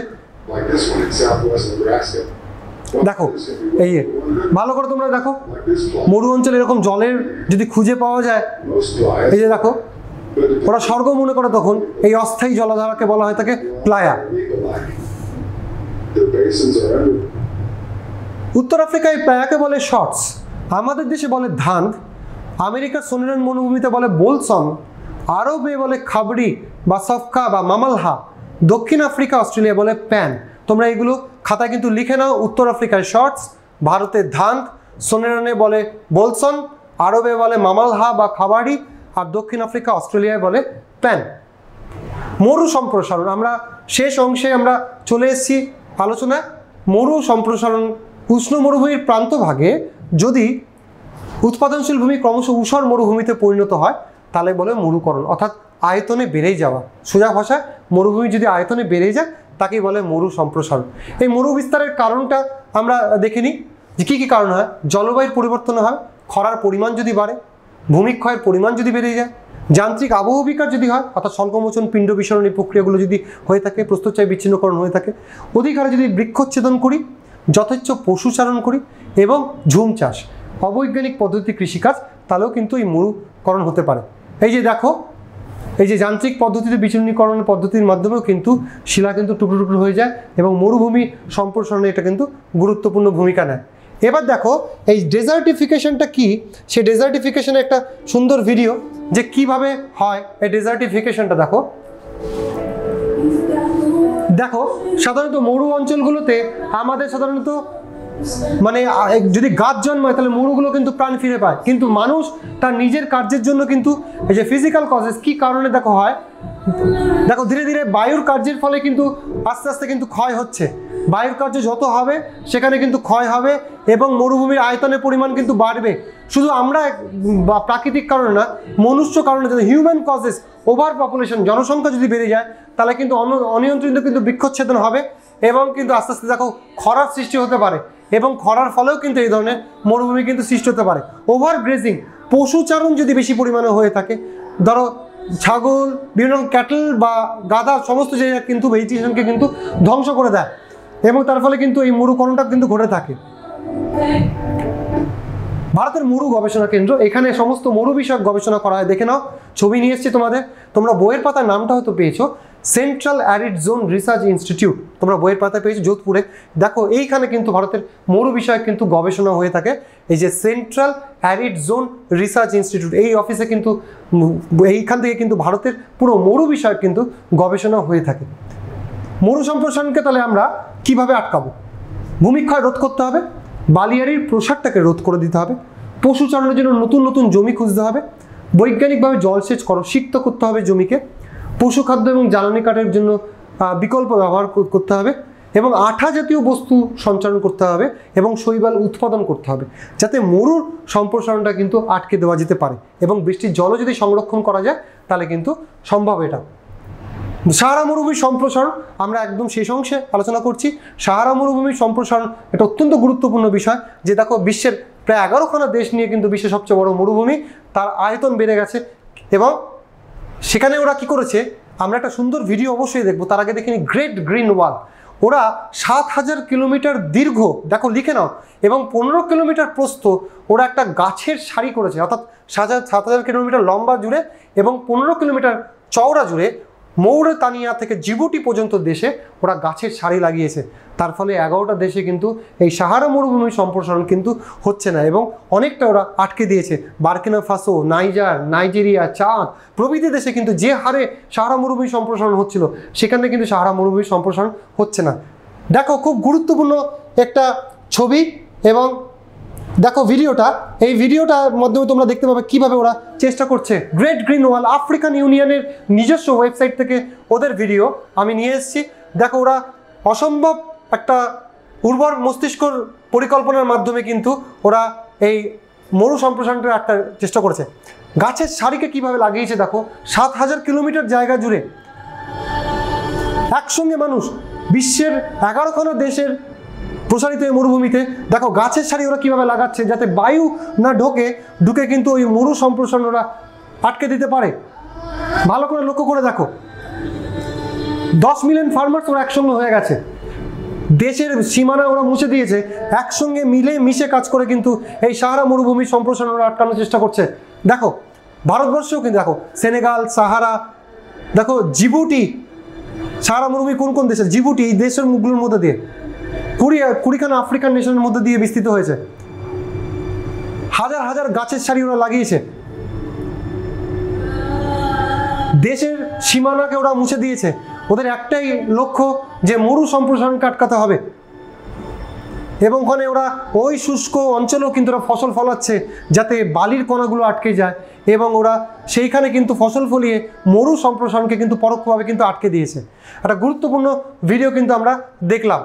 দেখো এই ভালো করে তোমরা দেখো, মরু অঞ্চলে এরকম জলের যদি খুঁজে পাওয়া যায়, এই যে দেখো ওরা স্বর্গ মনে করে, তখন এই অস্থায়ী জলধারাকে বলা হয় থাকে প্লায়া। উত্তর আফ্রিকায় প্লায়াকে বলে শর্টস, আমাদের দেশে বলে ধান, আমেরিকার সোনেরান মরুভূমিতে বলে বোলসন, আরবে বলে খাবড়ি বা সফকা বা মামালহা, দক্ষিণ আফ্রিকা অস্ট্রেলিয়া বলে প্যান। তোমরা এগুলো খাতায় কিন্তু লিখে নাও। উত্তর আফ্রিকায় শর্টস, ভারতে ধান, সোনেরানে বলে বোলসন, আরবে বলে মামালহা বা খাবাড়ি, আর দক্ষিণ আফ্রিকা অস্ট্রেলিয়ায় বলে প্যান। মরু সম্প্রসারণ, আমরা শেষ অংশে আমরা চলে এসেছি আলোচনায়। মরু সম্প্রসারণ, উষ্ণ মরুভূমির প্রান্তভাগে যদি উৎপাদনশীল ভূমি ক্রমশ ঊষর মরুভূমিতে পরিণত হয়, তাহলে বলে মরুকরণ, অর্থাৎ আয়তনে বেড়েই যাওয়া। সোজা ভাষায় মরুভূমি যদি আয়তনে বেড়ে যায় তাকেই বলে মরু সম্প্রসারণ। এই মরু বিস্তারের কারণটা আমরা দেখে নিই যে কী কী কারণ হয়। জলবায়ুর পরিবর্তন হয়, খরার পরিমাণ যদি বাড়ে, ভূমিক্ষয়ের পরিমাণ যদি বেড়ে যায়, যান্ত্রিক আবহবিকার যদি হয়, অর্থাৎ স্বল্পমোচন পিণ্ড বিসরণ এই প্রক্রিয়াগুলো যদি হয়ে থাকে, প্রস্থচ্ছায় বিচ্ছিন্নকরণ হয়ে থাকে, অধিক হারে যদি বৃক্ষচ্ছেদন করি, যথেচ্ছ পশুচারণ করি এবং ঝুম চাষ, অবৈজ্ঞানিক পদ্ধতি কৃষিকাজ, তাহলেও কিন্তু এই মরুকরণ হতে পারে। এই যে দেখো, এই যে যান্ত্রিক পদ্ধতিতে বিচূর্ণীকরণের পদ্ধতির মাধ্যমেও কিন্তু শিলা কিন্তু টুকরো টুকরো হয়ে যায় এবং মরুভূমি সম্প্রসারণে এটা কিন্তু গুরুত্বপূর্ণ ভূমিকা নেয়। এবার দেখো এই ডেজার্টিফিকেশনটা কি, সেই ডেজার্টিফিকেশনে একটা সুন্দর ভিডিও যে কিভাবে হয় এই ডেজার্টিফিকেশনটা। দেখো দেখো সাধারণত মরু অঞ্চলগুলোতে আমাদের সাধারণত মানে যদি গাছ জন্মায় তাহলে মরুগুলো কিন্তু প্রাণ ফিরে পায়, কিন্তু মানুষ তার নিজের কার্যের জন্য কিন্তু এই যে ফিজিক্যাল কজেস কি কারণে দেখো হয়, দেখো ধীরে ধীরে বায়ুর কার্যের ফলে কিন্তু আস্তে আস্তে কিন্তু ক্ষয় হচ্ছে। বায়ুর কার্য যত হবে সেখানে কিন্তু ক্ষয় হবে এবং মরুভূমির আয়তনের পরিমাণ কিন্তু বাড়বে। শুধু আমরা প্রাকৃতিক কারণে না, মনুষ্য কারণে, যদি হিউম্যান কজেস, ওভার পপুলেশন, জনসংখ্যা যদি বেড়ে যায়, তাহলে কিন্তু অনিয়ন্ত্রিত কিন্তু বৃক্ষচ্ছেদন হবে এবং কিন্তু আস্তে আস্তে দেখো খরার সৃষ্টি হতে পারে এবং খরার ফলেও কিন্তু এই ধরনের মরুভূমি কিন্তু সৃষ্টি হতে পারে। ওভার গ্রেজিং, পশুচারণ যদি বেশি পরিমাণে হয়ে থাকে, ধরো ছাগল, বিভিন্ন ক্যাটল বা গাধা, সমস্ত জায়গা কিন্তু ভেজিটেশনকে কিন্তু ধ্বংস করে দেয় এবং তার ফলে কিন্তু এই মরুকরণটা কিন্তু ঘটে থাকে। ভারতের মরু গবেষণা কেন্দ্র, এখানে সমস্ত মরু বিষয়ক গবেষণা করা হয়। দেখে নাও, ছবি নিয়ে এসেছি তোমাদের, তোমরা বইয়ের পাতার নামটা হয়তো পেয়েছো, central arid zone research institute, তোমরা বইয়ের পাতায় পেয়েছো যোধপুরে। দেখো এইখানে কিন্তু ভারতের মরু বিষয়ক কিন্তু গবেষণা হয়ে থাকে। এই যে central arid zone research institute, এই অফিসে কিন্তু এইখান থেকে কিন্তু ভারতের পুরো মরু বিষয়ক কিন্তু গবেষণা হয়ে থাকে। মরু সম্প্রসারণকে তাহলে আমরা কিভাবে আটকাবো? ভূমিক্ষয় রোধ করতে হবে, বালিয়াড়ির প্রসারটাকে রোধ করে দিতে হবে, পশুচারণের জন্য নতুন নতুন জমি খুঁজতে হবে, বৈজ্ঞানিকভাবে জলসেচ সিক্ত করতে হবে জমিকে, পশু খাদ্য এবং জ্বালানি কাঠের জন্য বিকল্প ব্যবহার করতে হবে এবং আঠা জাতীয় বস্তু সঞ্চালন করতে হবে এবং শৈবাল উৎপাদন করতে হবে, যাতে মরুর সম্প্রসারণটা কিন্তু আটকে দেওয়া যেতে পারে এবং বৃষ্টির জলও যদি সংরক্ষণ করা যায় তাহলে কিন্তু সম্ভব এটা। সাহারা মরুভূমির সম্প্রসারণ আমরা একদম শেষ অংশে আলোচনা করছি। সাহারা মরুভূমির সম্প্রসারণ এটা অত্যন্ত গুরুত্বপূর্ণ বিষয়, যে দেখো বিশ্বের প্রায় 11খানা দেশ নিয়ে কিন্তু বিশ্বের সবচেয়ে বড় মরুভূমি, তার আয়তন বেড়ে গেছে এবং সেখানে ওরা কি করেছে আমরা একটা সুন্দর ভিডিও অবশ্যই দেখবো। তার আগে দেখিনি গ্রেট গ্রিন ওয়াল, ওরা 7000 কিলোমিটার দীর্ঘ, দেখো লিখে নাও, এবং 15 কিলোমিটার প্রস্থ ওরা একটা গাছের সারি করেছে, অর্থাৎ 7000 কিলোমিটার লম্বা জুড়ে এবং 15 কিলোমিটার চওড়া জুড়ে মৌরিতানিয়া থেকে জিবুটি পর্যন্ত দেশে ওরা গাছের সারি লাগিয়েছে। তার ফলে 11টা দেশে কিন্তু এই সাহারা মরুভূমির সম্প্রসারণ কিন্তু হচ্ছে না এবং অনেকটা ওরা আটকে দিয়েছে। Burkina Faso, Niger, Nigeria, Chad প্রভৃতি দেশে কিন্তু যে হারে সাহারা মরুভূমির সম্প্রসারণ হচ্ছিল সেখানে কিন্তু সাহারা মরুভূমির সম্প্রসারণ হচ্ছে না। দেখো খুব গুরুত্বপূর্ণ একটা ছবি এবং দেখো ভিডিওটা, এই ভিডিওটার মাধ্যমে তোমরা দেখতে পাবে কিভাবে ওরা চেষ্টা করছে। গ্রেট গ্রিন ওয়াল আফ্রিকান ইউনিয়নের নিজস্ব ওয়েবসাইট থেকে ওদের ভিডিও আমি নিয়ে এসেছি। দেখো ওরা অসম্ভব একটা উর্বর মস্তিষ্কর পরিকল্পনার মাধ্যমে কিন্তু ওরা এই মরু সম্প্রসারণটা একটা চেষ্টা করেছে। গাছের সারিকে কিভাবে লাগিয়েছে দেখো, 7000 কিলোমিটার জায়গা জুড়ে একসঙ্গে মানুষ বিশ্বের 11খানা দেশের প্রসারিত এই মরুভূমিতে দেখো গাছের সারি ওরা কীভাবে লাগাচ্ছে যাতে বায়ু না ঢুকে কিন্তু ওই মরু সম্প্রসারণ ওরা আটকে দিতে পারে। ভালো করে লক্ষ্য করে দেখো, 10 মিলিয়ন ফার্মার্স ওরা একসঙ্গে হয়ে গেছে, দেশের সীমানা ওরা মুছে দিয়েছে, একসঙ্গে মিলে মিশে কাজ করে কিন্তু এই সাহারা মরুভূমির সম্প্রসারণ ওরা আটকানোর চেষ্টা করছে। দেখো ভারতবর্ষেও কিন্তু দেখো সেনেগাল, সাহারা, দেখো জিবুটি, সাহারা মরুভূমি কোন কোন দেশে, জিবুটি এই দেশের মুখগুলোর মধ্যে দিয়ে 20খানা আফ্রিকান নেশনের মধ্যে দিয়ে বিস্তৃত হয়েছে। হাজার হাজার গাছের সারি ওরা লাগিয়েছে, দেশের সীমানাকে ওরা মুছে দিয়েছে। ওদের একটাই লক্ষ্য যে মরু সম্প্রসারণকে আটকাতে হবে এবং ওখানে ওরা ওই শুষ্ক অঞ্চলেও কিন্তু ওরা ফসল ফলাচ্ছে যাতে বালির কণাগুলো আটকে যায় এবং ওরা সেইখানে কিন্তু ফসল ফলিয়ে মরু সম্প্রসারণকে কিন্তু পরোক্ষভাবে কিন্তু আটকে দিয়েছে। একটা গুরুত্বপূর্ণ ভিডিও কিন্তু আমরা দেখলাম।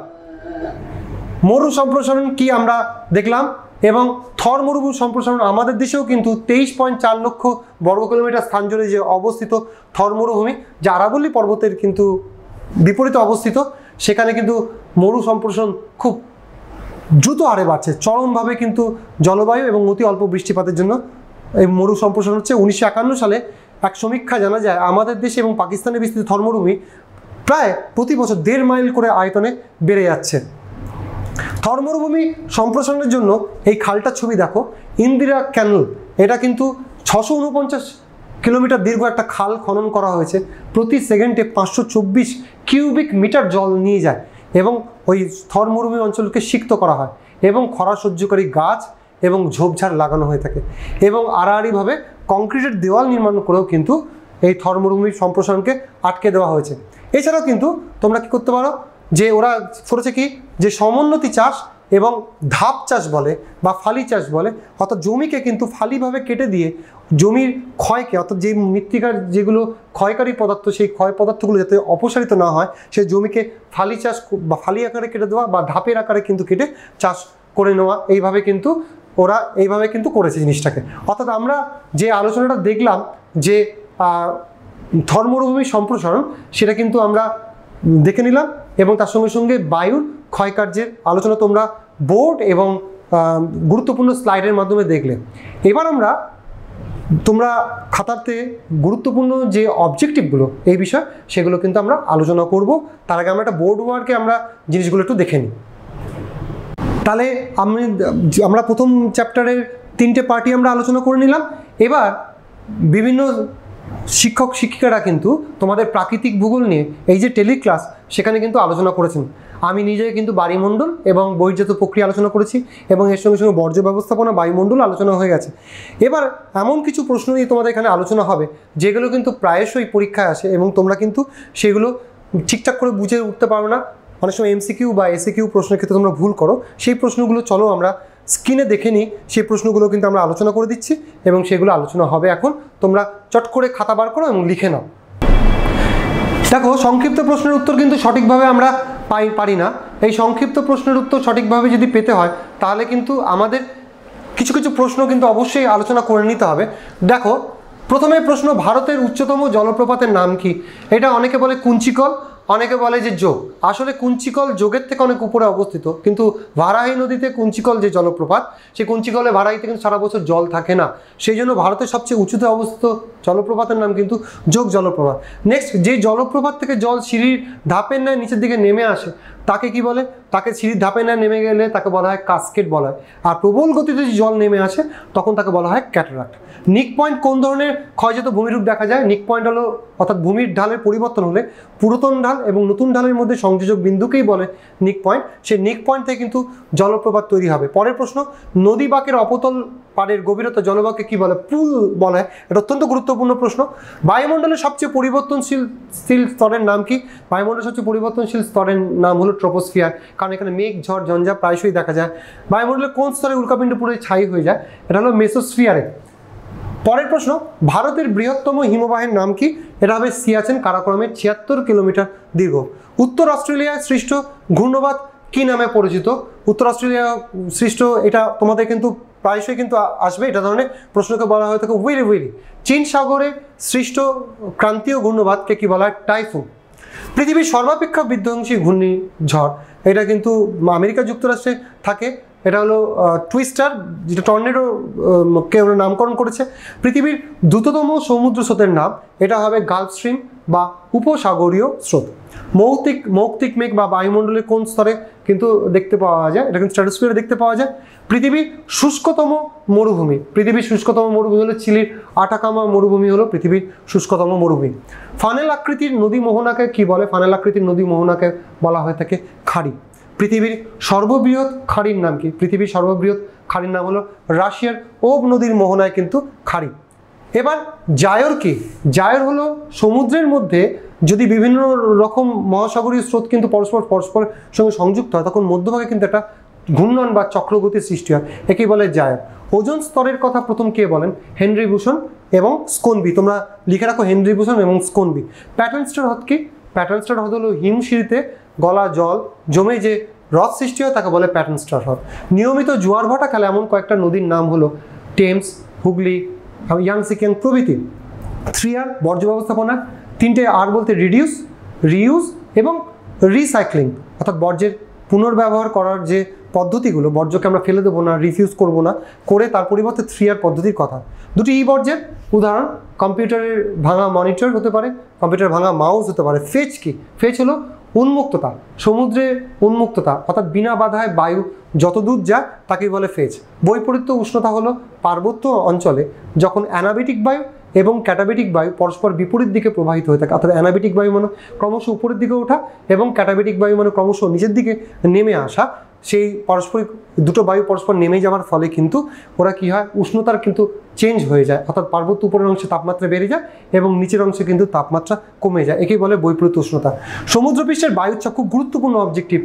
মরু সম্প্রসারণ কি আমরা দেখলাম এবং থর মরুভূমি সম্প্রসারণ আমাদের দেশেও কিন্তু 23.4 লক্ষ বর্গ কিলোমিটার স্থান জুড়ে যে অবস্থিত থর মরুভূমি, যা আরাবল্লী পর্বতের কিন্তু বিপরীতে অবস্থিত, সেখানে কিন্তু মরু সম্প্রসারণ খুব দ্রুত হারে বাড়ছে চরমভাবে কিন্তু জলবায়ু এবং অতি অল্প বৃষ্টিপাতের জন্য এই মরু সম্প্রসারণ হচ্ছে। 1951 সালে এক সমীক্ষা জানা যায় আমাদের দেশে এবং পাকিস্তানে বিস্তৃত থর মরুভূমি প্রায় প্রতি বছর 1.5 মাইল করে আয়তনে বেড়ে যাচ্ছে। থর মরুভূমি সম্প্রসারণের জন্য এই খালটার ছবি দেখো, ইন্দিরা ক্যানেল, এটা কিন্তু 649 কিলোমিটার দীর্ঘ একটা খাল খনন করা হয়েছে। প্রতি সেকেন্ডে 524 কিউবিক মিটার জল নিয়ে যায় এবং ওই থর মরুভূমি অঞ্চলকে সিক্ত করা হয় এবং খরা সহ্যকারী গাছ এবং ঝোপঝাড় লাগানো হয়ে থাকে এবং আড়াআড়িভাবে কংক্রিটের দেওয়াল নির্মাণ করেও কিন্তু এই থর মরুভূমির সম্প্রসারণকে আটকে দেওয়া হয়েছে। এছাড়াও কিন্তু তোমরা কি করতে পারো, যে ওরা করেছে কি, যে সমোন্নতি চাষ এবং ধাপ চাষ বলে বা ফালি চাষ বলে, অর্থাৎ জমিকে কিন্তু ফালিভাবে কেটে দিয়ে জমির ক্ষয়কে, অর্থাৎ যে মৃত্তিকার যেগুলো ক্ষয়কারী পদার্থ, সেই ক্ষয় পদার্থগুলো যাতে অপসারিত না হয় সেই জমিকে ফালি চাষ বা ফালি আকারে কেটে দেওয়া বা ধাপের আকারে কিন্তু কেটে চাষ করে নেওয়া, এইভাবে কিন্তু ওরা এইভাবে কিন্তু করেছে জিনিসটাকে। অর্থাৎ আমরা যে আলোচনাটা দেখলাম যে থর মরুভূমির সম্প্রসারণ, সেটা কিন্তু আমরা দেখে নিলাম এবং তার সঙ্গে সঙ্গে বায়ুর ক্ষয়কার্যের আলোচনা তোমরা বোর্ড এবং গুরুত্বপূর্ণ স্লাইডের মাধ্যমে দেখলে। এবার আমরা তোমরা খাতাতে গুরুত্বপূর্ণ যে অবজেক্টিভগুলো এই বিষয় সেগুলো কিন্তু আমরা আলোচনা করব। তার আগে আমরা একটা বোর্ড ওয়ার্কে আমরা জিনিসগুলো একটু দেখে নিই। তাহলে আমরা প্রথম চ্যাপ্টারের 3টে পার্টি আমরা আলোচনা করে নিলাম। এবার বিভিন্ন শিক্ষক শিক্ষিকারা কিন্তু তোমাদের প্রাকৃতিক ভূগোল নিয়ে এই যে টেলিক্লাস সেখানে কিন্তু আলোচনা করেছেন। আমি নিজে কিন্তু বায়ুমণ্ডল এবং বহির্জাত প্রক্রিয়া আলোচনা করেছি এবং এর সঙ্গে সঙ্গে বর্জ্য ব্যবস্থাপনা, বায়ুমণ্ডল আলোচনা হয়ে গেছে। এবার এমন কিছু প্রশ্ন নিয়ে তোমাদের এখানে আলোচনা হবে যেগুলো কিন্তু প্রায়শই পরীক্ষায় আসে এবং তোমরা কিন্তু সেগুলো ঠিকঠাক করে বুঝে উঠতে পারো না। অনেক সময় এমসিকিউ বা এসিকিউ প্রশ্নের ক্ষেত্রে তোমরা ভুল করো। সেই প্রশ্নগুলো চলো আমরা স্ক্রিনে দেখে নিই। সেই প্রশ্নগুলো কিন্তু আমরা আলোচনা করে দিচ্ছি এবং সেগুলো আলোচনা হবে এখন। তোমরা চট করে খাতা বার করো এবং লিখে নাও। দেখো সংক্ষিপ্ত প্রশ্নের উত্তর কিন্তু সঠিকভাবে আমরা পারি না। এই সংক্ষিপ্ত প্রশ্নের উত্তর সঠিকভাবে যদি পেতে হয় তাহলে কিন্তু আমাদের কিছু কিছু প্রশ্ন কিন্তু অবশ্যই আলোচনা করে নিতে হবে। দেখো প্রথমে প্রশ্ন, ভারতের উচ্চতম জলপ্রপাতের নাম কি? এটা অনেকে বলে কুঞ্চিকল, অনেকে বলে যে যোগ। আসলে কুঞ্চিকল যোগের থেকে অনেক উপরে অবস্থিত, কিন্তু ভারাহি নদীতে কুঞ্চিকল যে জলপ্রপাত, সেই কুঞ্চিকলে ভারাহিতে কিন্তু সারা বছর জল থাকে না, সেই জন্য ভারতের সবচেয়ে উঁচুতে অবস্থিত জলপ্রপাতের নাম কিন্তু যোগ জলপ্রপাত। নেক্সট, যে জলপ্রপাত থেকে জল সিঁড়ির ধাপের ন্যায় নিচের দিকে নেমে আসে তাকে কি বলে? তাকে সিঁড়ির ধাপের ন্যায় নেমে গেলে তাকে বলা হয় কাসকেড বলা হয়। আর প্রবল গতিতে যে জল নেমে আসে তখন তাকে বলা হয় ক্যাটারাক্ট। নিক পয়েন্ট কোন ধরনের ক্ষয়জাত ভূমিরূপ দেখা যায়? নিক পয়েন্ট হলো, অর্থাৎ ভূমির ঢালের পরিবর্তন হলে পুরাতন ঢাল এবং নতুন ঢালের মধ্যে সংযোজক বিন্দুকেই বলে নিক পয়েন্ট। সেই নিক পয়েন্ট থেকে কিন্তু জলপ্রপাত তৈরি হবে। পরের প্রশ্ন, নদী বাঁকের অপতল পাড়ের গভীরতা জলবাঁককে কি বলে? পুল বলা হয়। এটা অত্যন্ত গুরুত্বপূর্ণ প্রশ্ন। বায়ুমণ্ডলের সবচেয়ে পরিবর্তনশীল স্তরের নাম কি? বায়ুমণ্ডলের সবচেয়ে পরিবর্তনশীল স্তরের নাম হলো ট্রপোস্ফিয়ার, কারণ এখানে মেঘ, ঝড়, ঝঞ্ঝা প্রায়শই দেখা যায়। বায়ুমণ্ডলের কোন স্তরে উল্কাপিণ্ড পুরো ছাই হয়ে যায়? এটা হলো মেসোস্ফিয়ারে। পরের প্রশ্ন, ভারতের বৃহত্তম হিমবাহের নাম কি? এটা হবে সিয়াচেন, কারাকোরামে 76 কিলোমিটার দীর্ঘ। উত্তর অস্ট্রেলিয়ায় সৃষ্ট ঘূর্ণবাত কি নামে পরিচিত? উত্তর অস্ট্রেলিয়া সৃষ্ট, এটা তোমাদের কিন্তু প্রায়শই কিন্তু আসবে, এটা ধরনের প্রশ্নকে বলা হয়ে থাকে উইলি উইলি। চীন সাগরে সৃষ্ট ক্রান্তীয় ঘূর্ণবাতকে কি বলা হয়? টাইফুন। পৃথিবীর সর্বাপেক্ষা বিধ্বংসী ঘূর্ণিঝড়, এটা কিন্তু আমেরিকা যুক্তরাষ্ট্রে থাকে, এটা হলো টুইস্টার, যেটা টর্নেডো কে নামকরণ করেছে। পৃথিবীর দ্রুততম সমুদ্র স্রোতের নাম, এটা হবে গালফ স্ট্রিম বা উপসাগরীয় স্রোত। মৌক্তিক মেঘ বা বায়ুমণ্ডলের কোন স্তরে কিন্তু দেখতে পাওয়া যায়? এটা কিন্তু স্ট্র্যাটোস্ফিয়ারে দেখতে পাওয়া যায়। পৃথিবীর শুষ্কতম মরুভূমি, পৃথিবীর শুষ্কতম মরুভূমি হলো চিলির আটাকামা মরুভূমি, হলো পৃথিবীর শুষ্কতম মরুভূমি। ফানেল আকৃতির নদী মোহনাকে কি বলে? ফানেল আকৃতির নদী মোহনাকে বলা হয়ে থাকে খাড়ি। পৃথিবীর সর্ববৃহৎ খাড়ির নাম কি? পৃথিবীর সর্ববৃহৎ খাড়ির নাম হলো রাশিয়ার ওব নদীর মোহনায় কিন্তু খাড়ি। এবার জায়র কি? জায়র হলো সমুদ্রের মধ্যে যদি বিভিন্ন রকম মহাসাগরীয় স্রোত কিন্তু পরস্পরের সঙ্গে সংযুক্ত হয় তখন মধ্যভাগে কিন্তু একটা ঘূর্ণন বা চক্রগতির সৃষ্টি হয়, একেই বলে জায়র। ওজোন স্তরের কথা প্রথম কে বলেন? হেনরি বুসন এবং স্কোনবি। তোমরা লিখে রাখো হেনরি বুসন এবং স্কোনবি। প্যাটার্ন স্টার হ্রদ কি? প্যাটার্ন স্টার হ্রদ হলো হিমশিরিতে গলা জল জমে যে হ্রদ সৃষ্টি হয় তাকে বলে প্যাটার্ন স্টার হ্রদ। নিয়মিত জোয়ার ভাটা খেলে এমন কয়েকটা নদীর নাম হলো টেমস, হুগলি, ইয়াংসিকিয়াং প্রভৃতি। 3R বর্জ্য ব্যবস্থাপনা। 3টে R বলতে রিডিউস, রিইউজ এবং রিসাইক্লিং, অর্থাৎ বর্জ্যের পুনর্ব্যবহার করার যে পদ্ধতিগুলো, বর্জ্যকে আমরা ফেলে দেবো না, রিফিউজ করবো না, করে তার পরিবর্তে 3R পদ্ধতির কথা। 2টি ই বর্জ্যের উদাহরণ, কম্পিউটারের ভাঙা মনিটর হতে পারে, কম্পিউটার ভাঙা মাউস হতে পারে। ফেজ কি? ফেজ হলো উন্মুক্ততা, সমুদ্রে উন্মুক্ততা, অর্থাৎ বিনা বাধায় বায়ু যত দূর যায় তাকেই বলে ফেজ। বৈপরীত্য উষ্ণতা হলো পার্বত্য অঞ্চলে যখন অ্যানাবেটিক বায়ু এবং ক্যাটাবেটিক বায়ু পরস্পর বিপরীত দিকে প্রবাহিত হয়ে থাকে, অর্থাৎ অ্যানাবেটিক বায়ু মানে ক্রমশ উপরের দিকে ওঠা এবং ক্যাটাবেটিক বায়ু মানে ক্রমশ নিচের দিকে নেমে আসা। সেই পারস্পরিক দুটো বায়ু পরস্পর নেমে যাওয়ার ফলে কিন্তু ওরা কি হয়? উষ্ণতার কিন্তু চেঞ্জ হয়ে যায়, অর্থাৎ পার্বত্য উপরের অংশে তাপমাত্রা বেড়ে যায় এবং নিচের অংশে কিন্তু তাপমাত্রা কমে যায়, একেই বলে বৈপরীত্য উষ্ণতা। সমুদ্রপৃষ্ঠের বায়ুচাপ খুব গুরুত্বপূর্ণ অবজেক্টিভ,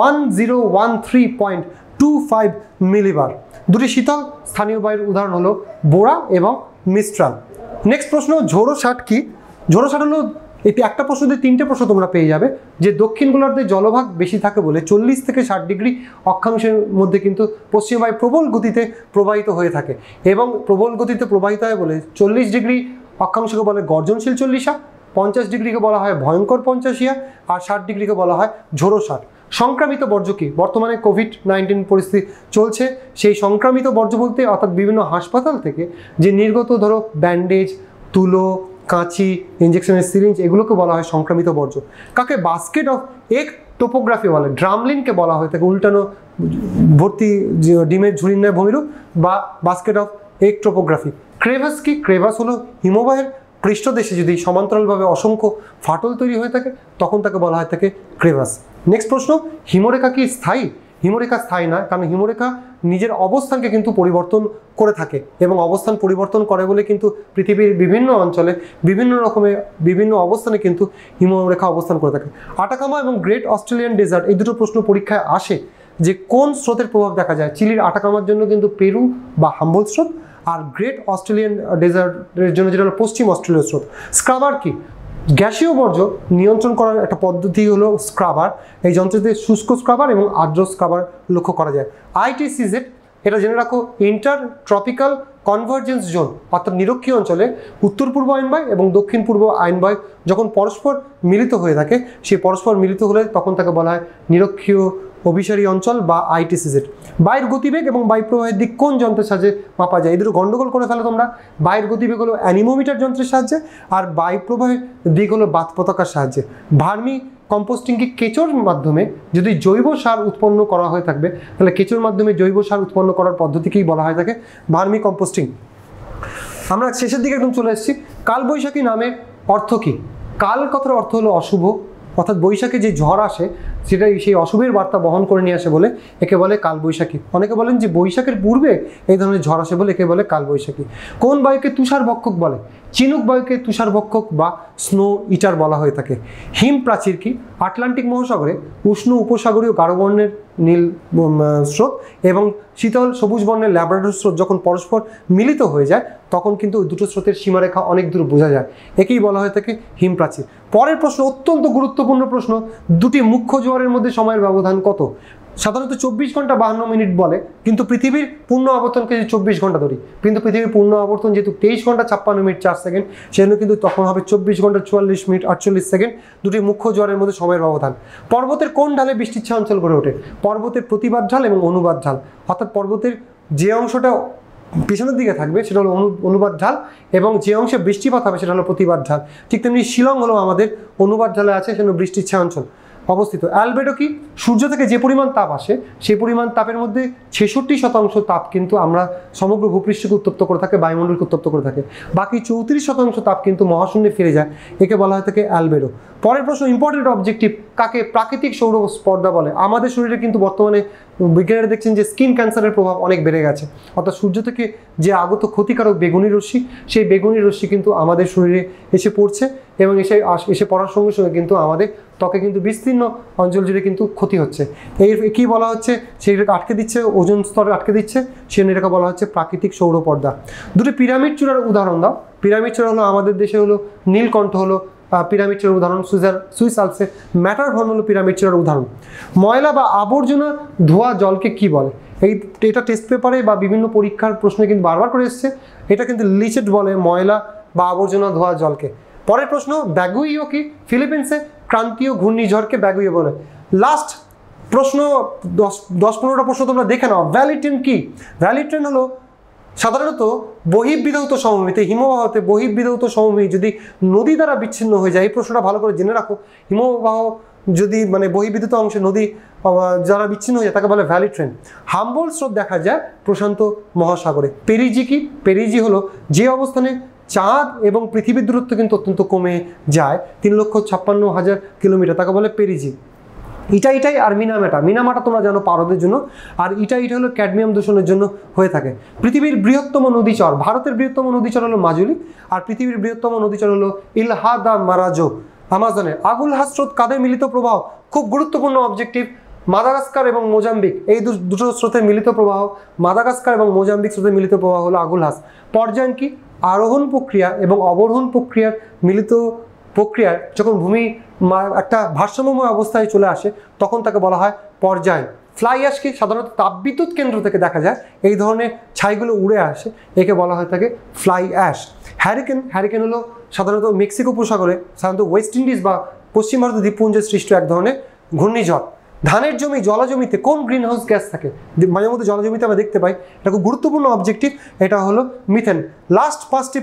1013.25 মিলিবার। 2টি শীতল স্থানীয় বায়ুর উদাহরণ হলো বোরা এবং মিস্ট্রাল। নেক্সট প্রশ্ন, ঝোড়ো ষাট কি? ঝোড়ো ষাট হলো, এটি একটা প্রশ্ন দিয়ে 3টে প্রশ্ন তোমরা পেয়ে যাবে, যে দক্ষিণ গোলার্ধে জলভাগ বেশি থাকে বলে 40 থেকে 60 ডিগ্রি অক্ষাংশের মধ্যে কিন্তু পশ্চিম বায়ু প্রবল গতিতে প্রবাহিত হয়ে থাকে, এবং প্রবল গতিতে প্রবাহিত হয় বলে 40 ডিগ্রি অক্ষাংশকে বলে গর্জনশীল 40, 50 ডিগ্রিকে বলা হয় ভয়ঙ্কর 50, আর 60 ডিগ্রিকে বলা হয় ঝোড়ো ষাট। সংক্রামিত বর্জ্য কি? বর্তমানে কোভিড-19 পরিস্থিতি চলছে, সেই সংক্রামিত বর্জ্য বলতে অর্থাৎ বিভিন্ন হাসপাতাল থেকে যে নির্গত ধরো ব্যান্ডেজ, তুলো, কাঁচি, ইঞ্জেকশনের সিরিঞ্জ, এগুলোকে বলা হয় সংক্রামিত বর্জ্য। কাকে বাস্কেট অফ এগ টোপোগ্রাফি বলে? ড্রামলিনকে বলা হয় থাকে উল্টানো ভর্তি ডিমের ঝুড়ির ন্যায় ভূমিরূপ বা basket of egg topography. Crevasse কি? ক্রেভাস হলো হিমবাহের পৃষ্ঠদেশে যদি সমান্তরালভাবে অসংখ্য ফাটল তৈরি হয়ে থাকে তখন তাকে বলা হয় থাকে ক্রেভাস। নেক্সট প্রশ্ন, হিমরেখা কি স্থায়ী? হিমরেখা স্থায়ী না, কারণ হিমরেখা নিজের অবস্থানকে কিন্তু পরিবর্তন করে থাকে এবং অবস্থান পরিবর্তন করে বলে কিন্তু পৃথিবীর বিভিন্ন অঞ্চলে বিভিন্ন রকমের বিভিন্ন অবস্থানে কিন্তু হিমরেখা অবস্থান করে থাকে। আটাকামা এবং গ্রেট অস্ট্রেলিয়ান ডেজার্ট, এই দুটো প্রশ্ন পরীক্ষায় আসে যে কোন স্রোতের প্রভাব দেখা যায়। চিলির আটাকামার জন্য কিন্তু পেরু বা হাম্বল স্রোত, আর গ্রেট অস্ট্রেলিয়ান ডেজার্টের জন্য যেটা হলো পশ্চিম অস্ট্রেলিয়ার স্রোত। স্ক্রাবার কি? গ্যাসীয় বর্জ্য নিয়ন্ত্রণ করার একটা পদ্ধতি হলো স্ক্রাবার। এই যন্ত্রতে শুষ্ক স্ক্রাবার এবং আর্দ্র স্ক্রাবার লক্ষ্য করা যায়। ITCZ এটা জেনে রাখো, ইন্টার ট্রপিক্যাল কনভার্জেন্স জোন, অর্থাৎ নিরক্ষীয় অঞ্চলে উত্তর পূর্ব আইনবায়ু এবং দক্ষিণ পূর্ব আইনবায়ু যখন পরস্পর মিলিত হয়ে থাকে, সেই পরস্পর মিলিত হলে তখন তাকে বলা হয় নিরক্ষীয় অভিসারী অঞ্চল বা ITCZ। বায়ুর গতিবেগ এবং বায়ু প্রবাহের দিক কোন যন্ত্রের সাহায্যে মাপা যায়? এদের গন্ডগোল করে ফেলো তোমরা। বায়ুর গতিবেগ হলো অ্যানিমোমিটার যন্ত্রের সাহায্যে, আর বায়ু প্রবাহের দিক হলো বাত পতাকার সাহায্যে। ভার্মি কম্পোস্টিং কি কেঁচোর মাধ্যমে যদি জৈব সার উৎপন্ন করা হয়ে থাকবে, তাহলে কেঁচোর মাধ্যমে জৈব সার উৎপন্ন করার পদ্ধতিকেই বলা হয়ে থাকে ভার্মি কম্পোস্টিং। আমরা শেষের দিকে একদম চলে এসেছি। কালবৈশাখী নামের অর্থ কী? কাল কথার অর্থ হলো অশুভ, অর্থাৎ বৈশাখে যে ঝড় আসে সেটাই সেই অশুভের বার্তা বহন করে নিয়ে আসে বলে একে বলে কালবৈশাখী। অনেকে বলেন যে বৈশাখের পূর্বে এই ধরনের ঝড় আসে বলে একে বলে কালবৈশাখী। কোন বায়ুকে তুষারভক্ষক বলে? চিনুক বায়ুকে তুষারভক্ষক বা স্নো ইটার বলা হয়ে থাকে। হিম প্রাচীর কি? আটলান্টিক মহাসাগরে উষ্ণ উপসাগরীয় গাঢ় বর্ণের নীল স্রোত এবং শীতল সবুজ বর্ণের ল্যাব্রাডর স্রোত যখন পরস্পর মিলিত হয়ে যায় তখন কিন্তু দুটো স্রোতের সীমারেখা অনেক দূর বোঝা যায়, একেই বলা হয়ে থাকে হিম প্রাচীর। পরের প্রশ্ন অত্যন্ত গুরুত্বপূর্ণ প্রশ্ন, দুটি মুখ্য জোয়ারের মধ্যে সময়ের ব্যবধান কত? সাধারণত 24 ঘন্টা 52 মিনিট বলে, কিন্তু পৃথিবীর পূর্ণ আবর্তনকে যদি 24 ঘন্টা ধরি, কিন্তু পৃথিবীর পূর্ণ আবর্তন যেহেতু 23 ঘন্টা 56 মিনিট 4 সেকেন্ড, সেজন্য কিন্তু তখন হবে 24 ঘন্টা 44 মিনিট 48 সেকেন্ড দুটি মুখ্য জোয়ারের মধ্যে সময়ের ব্যবধান। পর্বতের কোন ঢালে বৃষ্টিচ্ছা অঞ্চল গড়ে ওঠে? পর্বতের প্রতিবাদ ঢাল এবং অনুবাদ ঢাল, অর্থাৎ পর্বতের যে অংশটা পিছনের দিকে থাকবে সেটা হলো অনুবাদ ঢাল এবং যে অংশে বৃষ্টিপাত হবে সেটা হলো প্রতিবাদ ঢাল। ঠিক তেমনি শিলং হলো আমাদের অনুবাদ ঢালে আছে, সেজন্য বৃষ্টিচ্ছা অঞ্চল অবস্থিত। অ্যালবেডো কি? সূর্য থেকে যে পরিমাণ তাপ আসে সেই পরিমাণ তাপের মধ্যে 66% তাপ কিন্তু আমরা সমগ্র ভূপৃষ্ঠকে উত্তপ্ত করে থাকে, বায়ুমণ্ডলকে উত্তপ্ত করে থাকে। বাকি 34% তাপ কিন্তু মহাশূন্যে ফিরে যায়, একে বলা হয়ে থাকে অ্যালবেডো। পরের প্রশ্ন ইম্পর্টেন্ট অবজেক্টিভ, কাকে প্রাকৃতিক সৌর পর্দা বলে? আমাদের শরীরে কিন্তু বর্তমানে বিজ্ঞানীরা দেখছেন যে স্কিন ক্যান্সারের প্রভাব অনেক বেড়ে গেছে, অর্থাৎ সূর্য থেকে যে আগত ক্ষতিকারক বেগুনি রশ্মি, সেই বেগুনি রশ্মি কিন্তু আমাদের শরীরে এসে পড়ছে এবং এসে পড়ার সঙ্গে সঙ্গে কিন্তু আমাদের ত্বকে কিন্তু বিস্তীর্ণ অঞ্চল জুড়ে কিন্তু ক্ষতি হচ্ছে। এই কী বলা হচ্ছে? সেইটাকে আটকে দিচ্ছে, ওজোন স্তরে আটকে দিচ্ছে, সেই এটাকে বলা হচ্ছে প্রাকৃতিক সৌর পর্দা। দুটো পিরামিড চূড়ার উদাহরণ দাও। পিরামিড চূড়া হলো আমাদের দেশে হলো নীলকণ্ঠ হলো পিরামিড চূড়ার উদাহরণ, সুইস আলপসে ম্যাটারহর্ন হলো পিরামিড চূড়ার উদাহরণ। ময়লা বা আবর্জনা ধোয়া জলকে কি বলে? এটা টেস্ট পেপারে বা বিভিন্ন পরীক্ষার প্রশ্নে কিন্তু বারবার করে এসছে, এটা কিন্তু লিচেট বলে ময়লা বা আবর্জনা ধোয়া জলকে। পরের প্রশ্ন ব্যাগুইও কি? ফিলিপিন্সে ক্রান্তীয় ঘূর্ণিঝড়কে ব্যাগুইও বলে। লাস্ট প্রশ্ন 10-15টা প্রশ্ন তোমরা দেখে নাও। ভ্যালি ট্রেন কি? ভ্যালি ট্রেন হলো সাধারণত বহির্বিধৌত সমভূমিতে, হিমবাহতে বহির্বিধৌত সমভূমি যদি নদী দ্বারা বিচ্ছিন্ন হয়ে যায়, এই প্রশ্নটা ভালো করে জেনে রাখো। হিমবাহ যদি মানে বহির্বিধৌত অংশে নদী যারা বিচ্ছিন্ন হয়ে যায় তাকে বলে ভ্যালি ট্রেন। হাম্বল স্রোত দেখা যায় প্রশান্ত মহাসাগরে। পেরিজি কি? পেরিজি হলো যে অবস্থানে চাঁদ এবং পৃথিবীর দূরত্ব কিন্তু অত্যন্ত কমে যায়, 3,56,000 কিলোমিটার, তাকে বলে পেরিজি। ইটাই আর মিনামাটা তোমরা জানো পারদের জন্য, আর ইটাই হলো ক্যাডমিয়াম দূষণের জন্য হয়ে থাকে। পৃথিবীর বৃহত্তম নদীচর, ভারতের বৃহত্তম নদীচর হলো মাজুলি, আর পৃথিবীর বৃহত্তম নদীচর হলো ইলহা মারাজো আমাজনের। আগুলহাস স্রোত কাদের মিলিত প্রবাহ? খুব গুরুত্বপূর্ণ অবজেক্টিভ। মাদাগাস্কার এবং মোজাম্বিক এই দুটো স্রোতের মিলিত প্রবাহ, মাদাগাস্কার এবং মোজাম্বিক স্রোতের মিলিত প্রবাহ হলো আগুলহাস। পর্যায়ন কি? আরোহণ প্রক্রিয়া এবং অবরোহণ প্রক্রিয়ার মিলিত প্রক্রিয়ার যখন ভূমি একটা ভারসাম্যময় অবস্থায় চলে আসে তখন তাকে বলা হয় পর্যায়। ফ্লাই অ্যাশ কি? সাধারণত তাপবিদ্যুৎ কেন্দ্র থেকে দেখা যায় এই ধরনের ছাইগুলো উড়ে আসে, একে বলা হয় থাকে ফ্লাই অ্যাশ। হ্যারিকেন হলো সাধারণত মেক্সিকো উপসাগরে, সাধারণত ওয়েস্ট ইন্ডিজ বা পশ্চিম ভারত দ্বীপপুঞ্জে সৃষ্ট এক ধরনের ঘূর্ণিঝড়। ধানের জমি জলাজমিতে কোন গ্রিন হাউস গ্যাস থাকে? মাঝে মধ্যে জলাজমিতে আমরা দেখতে পাই, এটা খুব গুরুত্বপূর্ণ অবজেক্টিভ, এটা হলো মিথেন। লাস্ট পাঁচটি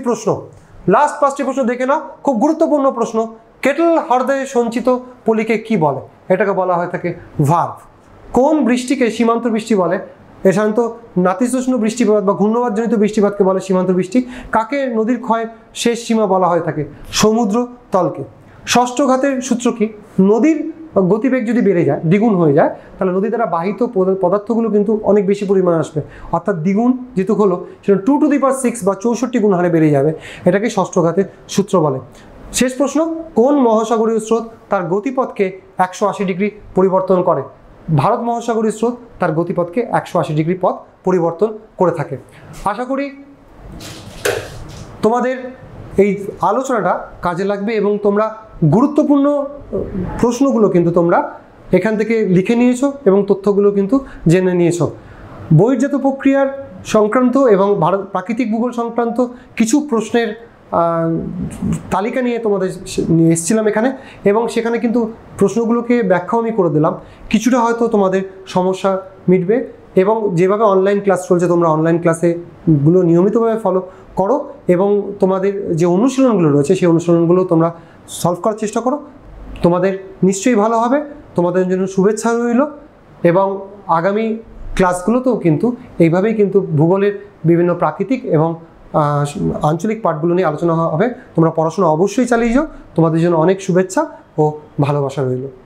প্রশ্ন দেখে নাও, খুব গুরুত্বপূর্ণ প্রশ্ন। কেটল হ্রদে সঞ্চিত পলিকে কি বলে? এটাকে বলা হয় থাকে ভার্ভ। কোন বৃষ্টিকে সীমান্ত বৃষ্টি বলে? সাধারণত নাতিশীতোষ্ণ বৃষ্টিপাত বা ঘূর্ণবাদজনিত বৃষ্টিপাতকে বলে সীমান্ত বৃষ্টি। কাকে নদীর ক্ষয় শেষ সীমা বলা হয়ে থাকে? সমুদ্র তলকে। ষষ্ঠ ঘাতের সূত্র কি? নদীর গতিবেগ যদি বেড়ে যায়, দ্বিগুণ হয়ে যায়, তাহলে নদী দ্বারা বাহিত পদার্থগুলো কিন্তু অনেক বেশি পরিমাণে আসবে, অর্থাৎ দ্বিগুণ যেহেতু হলো সেটা 2⁶ বা 64 গুণ হারে বেড়ে যাবে, এটাকে ষষ্ঠ ঘাতের সূত্র বলে। শেষ প্রশ্ন, কোন মহাসাগরীয় স্রোত তার গতিপথকে 180 ডিগ্রি পরিবর্তন করে? ভারত মহাসাগরীয় স্রোত তার গতিপথকে 180 ডিগ্রি পথ পরিবর্তন করে থাকে। আশা করি তোমাদের এই আলোচনাটা কাজে লাগবে এবং তোমরা গুরুত্বপূর্ণ প্রশ্নগুলো কিন্তু তোমরা এখান থেকে লিখে নিয়েছো এবং তথ্যগুলো কিন্তু জেনে নিয়েছো। বহির্জাত প্রক্রিয়ার সংক্রান্ত এবং প্রাকৃতিক ভূগোল সংক্রান্ত কিছু প্রশ্নের তালিকা নিয়ে তোমাদের নিয়ে এসেছিলাম এখানে, এবং সেখানে কিন্তু প্রশ্নগুলোকে ব্যাখ্যাও আমি করে দিলাম। কিছুটা হয়তো তোমাদের সমস্যা মিটবে, এবং যেভাবে অনলাইন ক্লাস চলছে তোমরা অনলাইন ক্লাসেগুলো নিয়মিতভাবে ফলো করো এবং তোমাদের যে অনুশীলনগুলো রয়েছে সেই অনুশীলনগুলো তোমরা সলভ করার চেষ্টা করো। তোমাদের নিশ্চয়ই ভালো হবে, তোমাদের জন্য শুভেচ্ছা রইল। এবং আগামী ক্লাসগুলোতেও কিন্তু এইভাবেই কিন্তু ভূগোলের বিভিন্ন প্রাকৃতিক এবং আঞ্চলিক পাঠগুলো নিয়ে আলোচনা হবে। তোমরা পড়াশোনা অবশ্যই চালিয়ে যাও। তোমাদের জন্য অনেক শুভেচ্ছা ও ভালোবাসা রইল।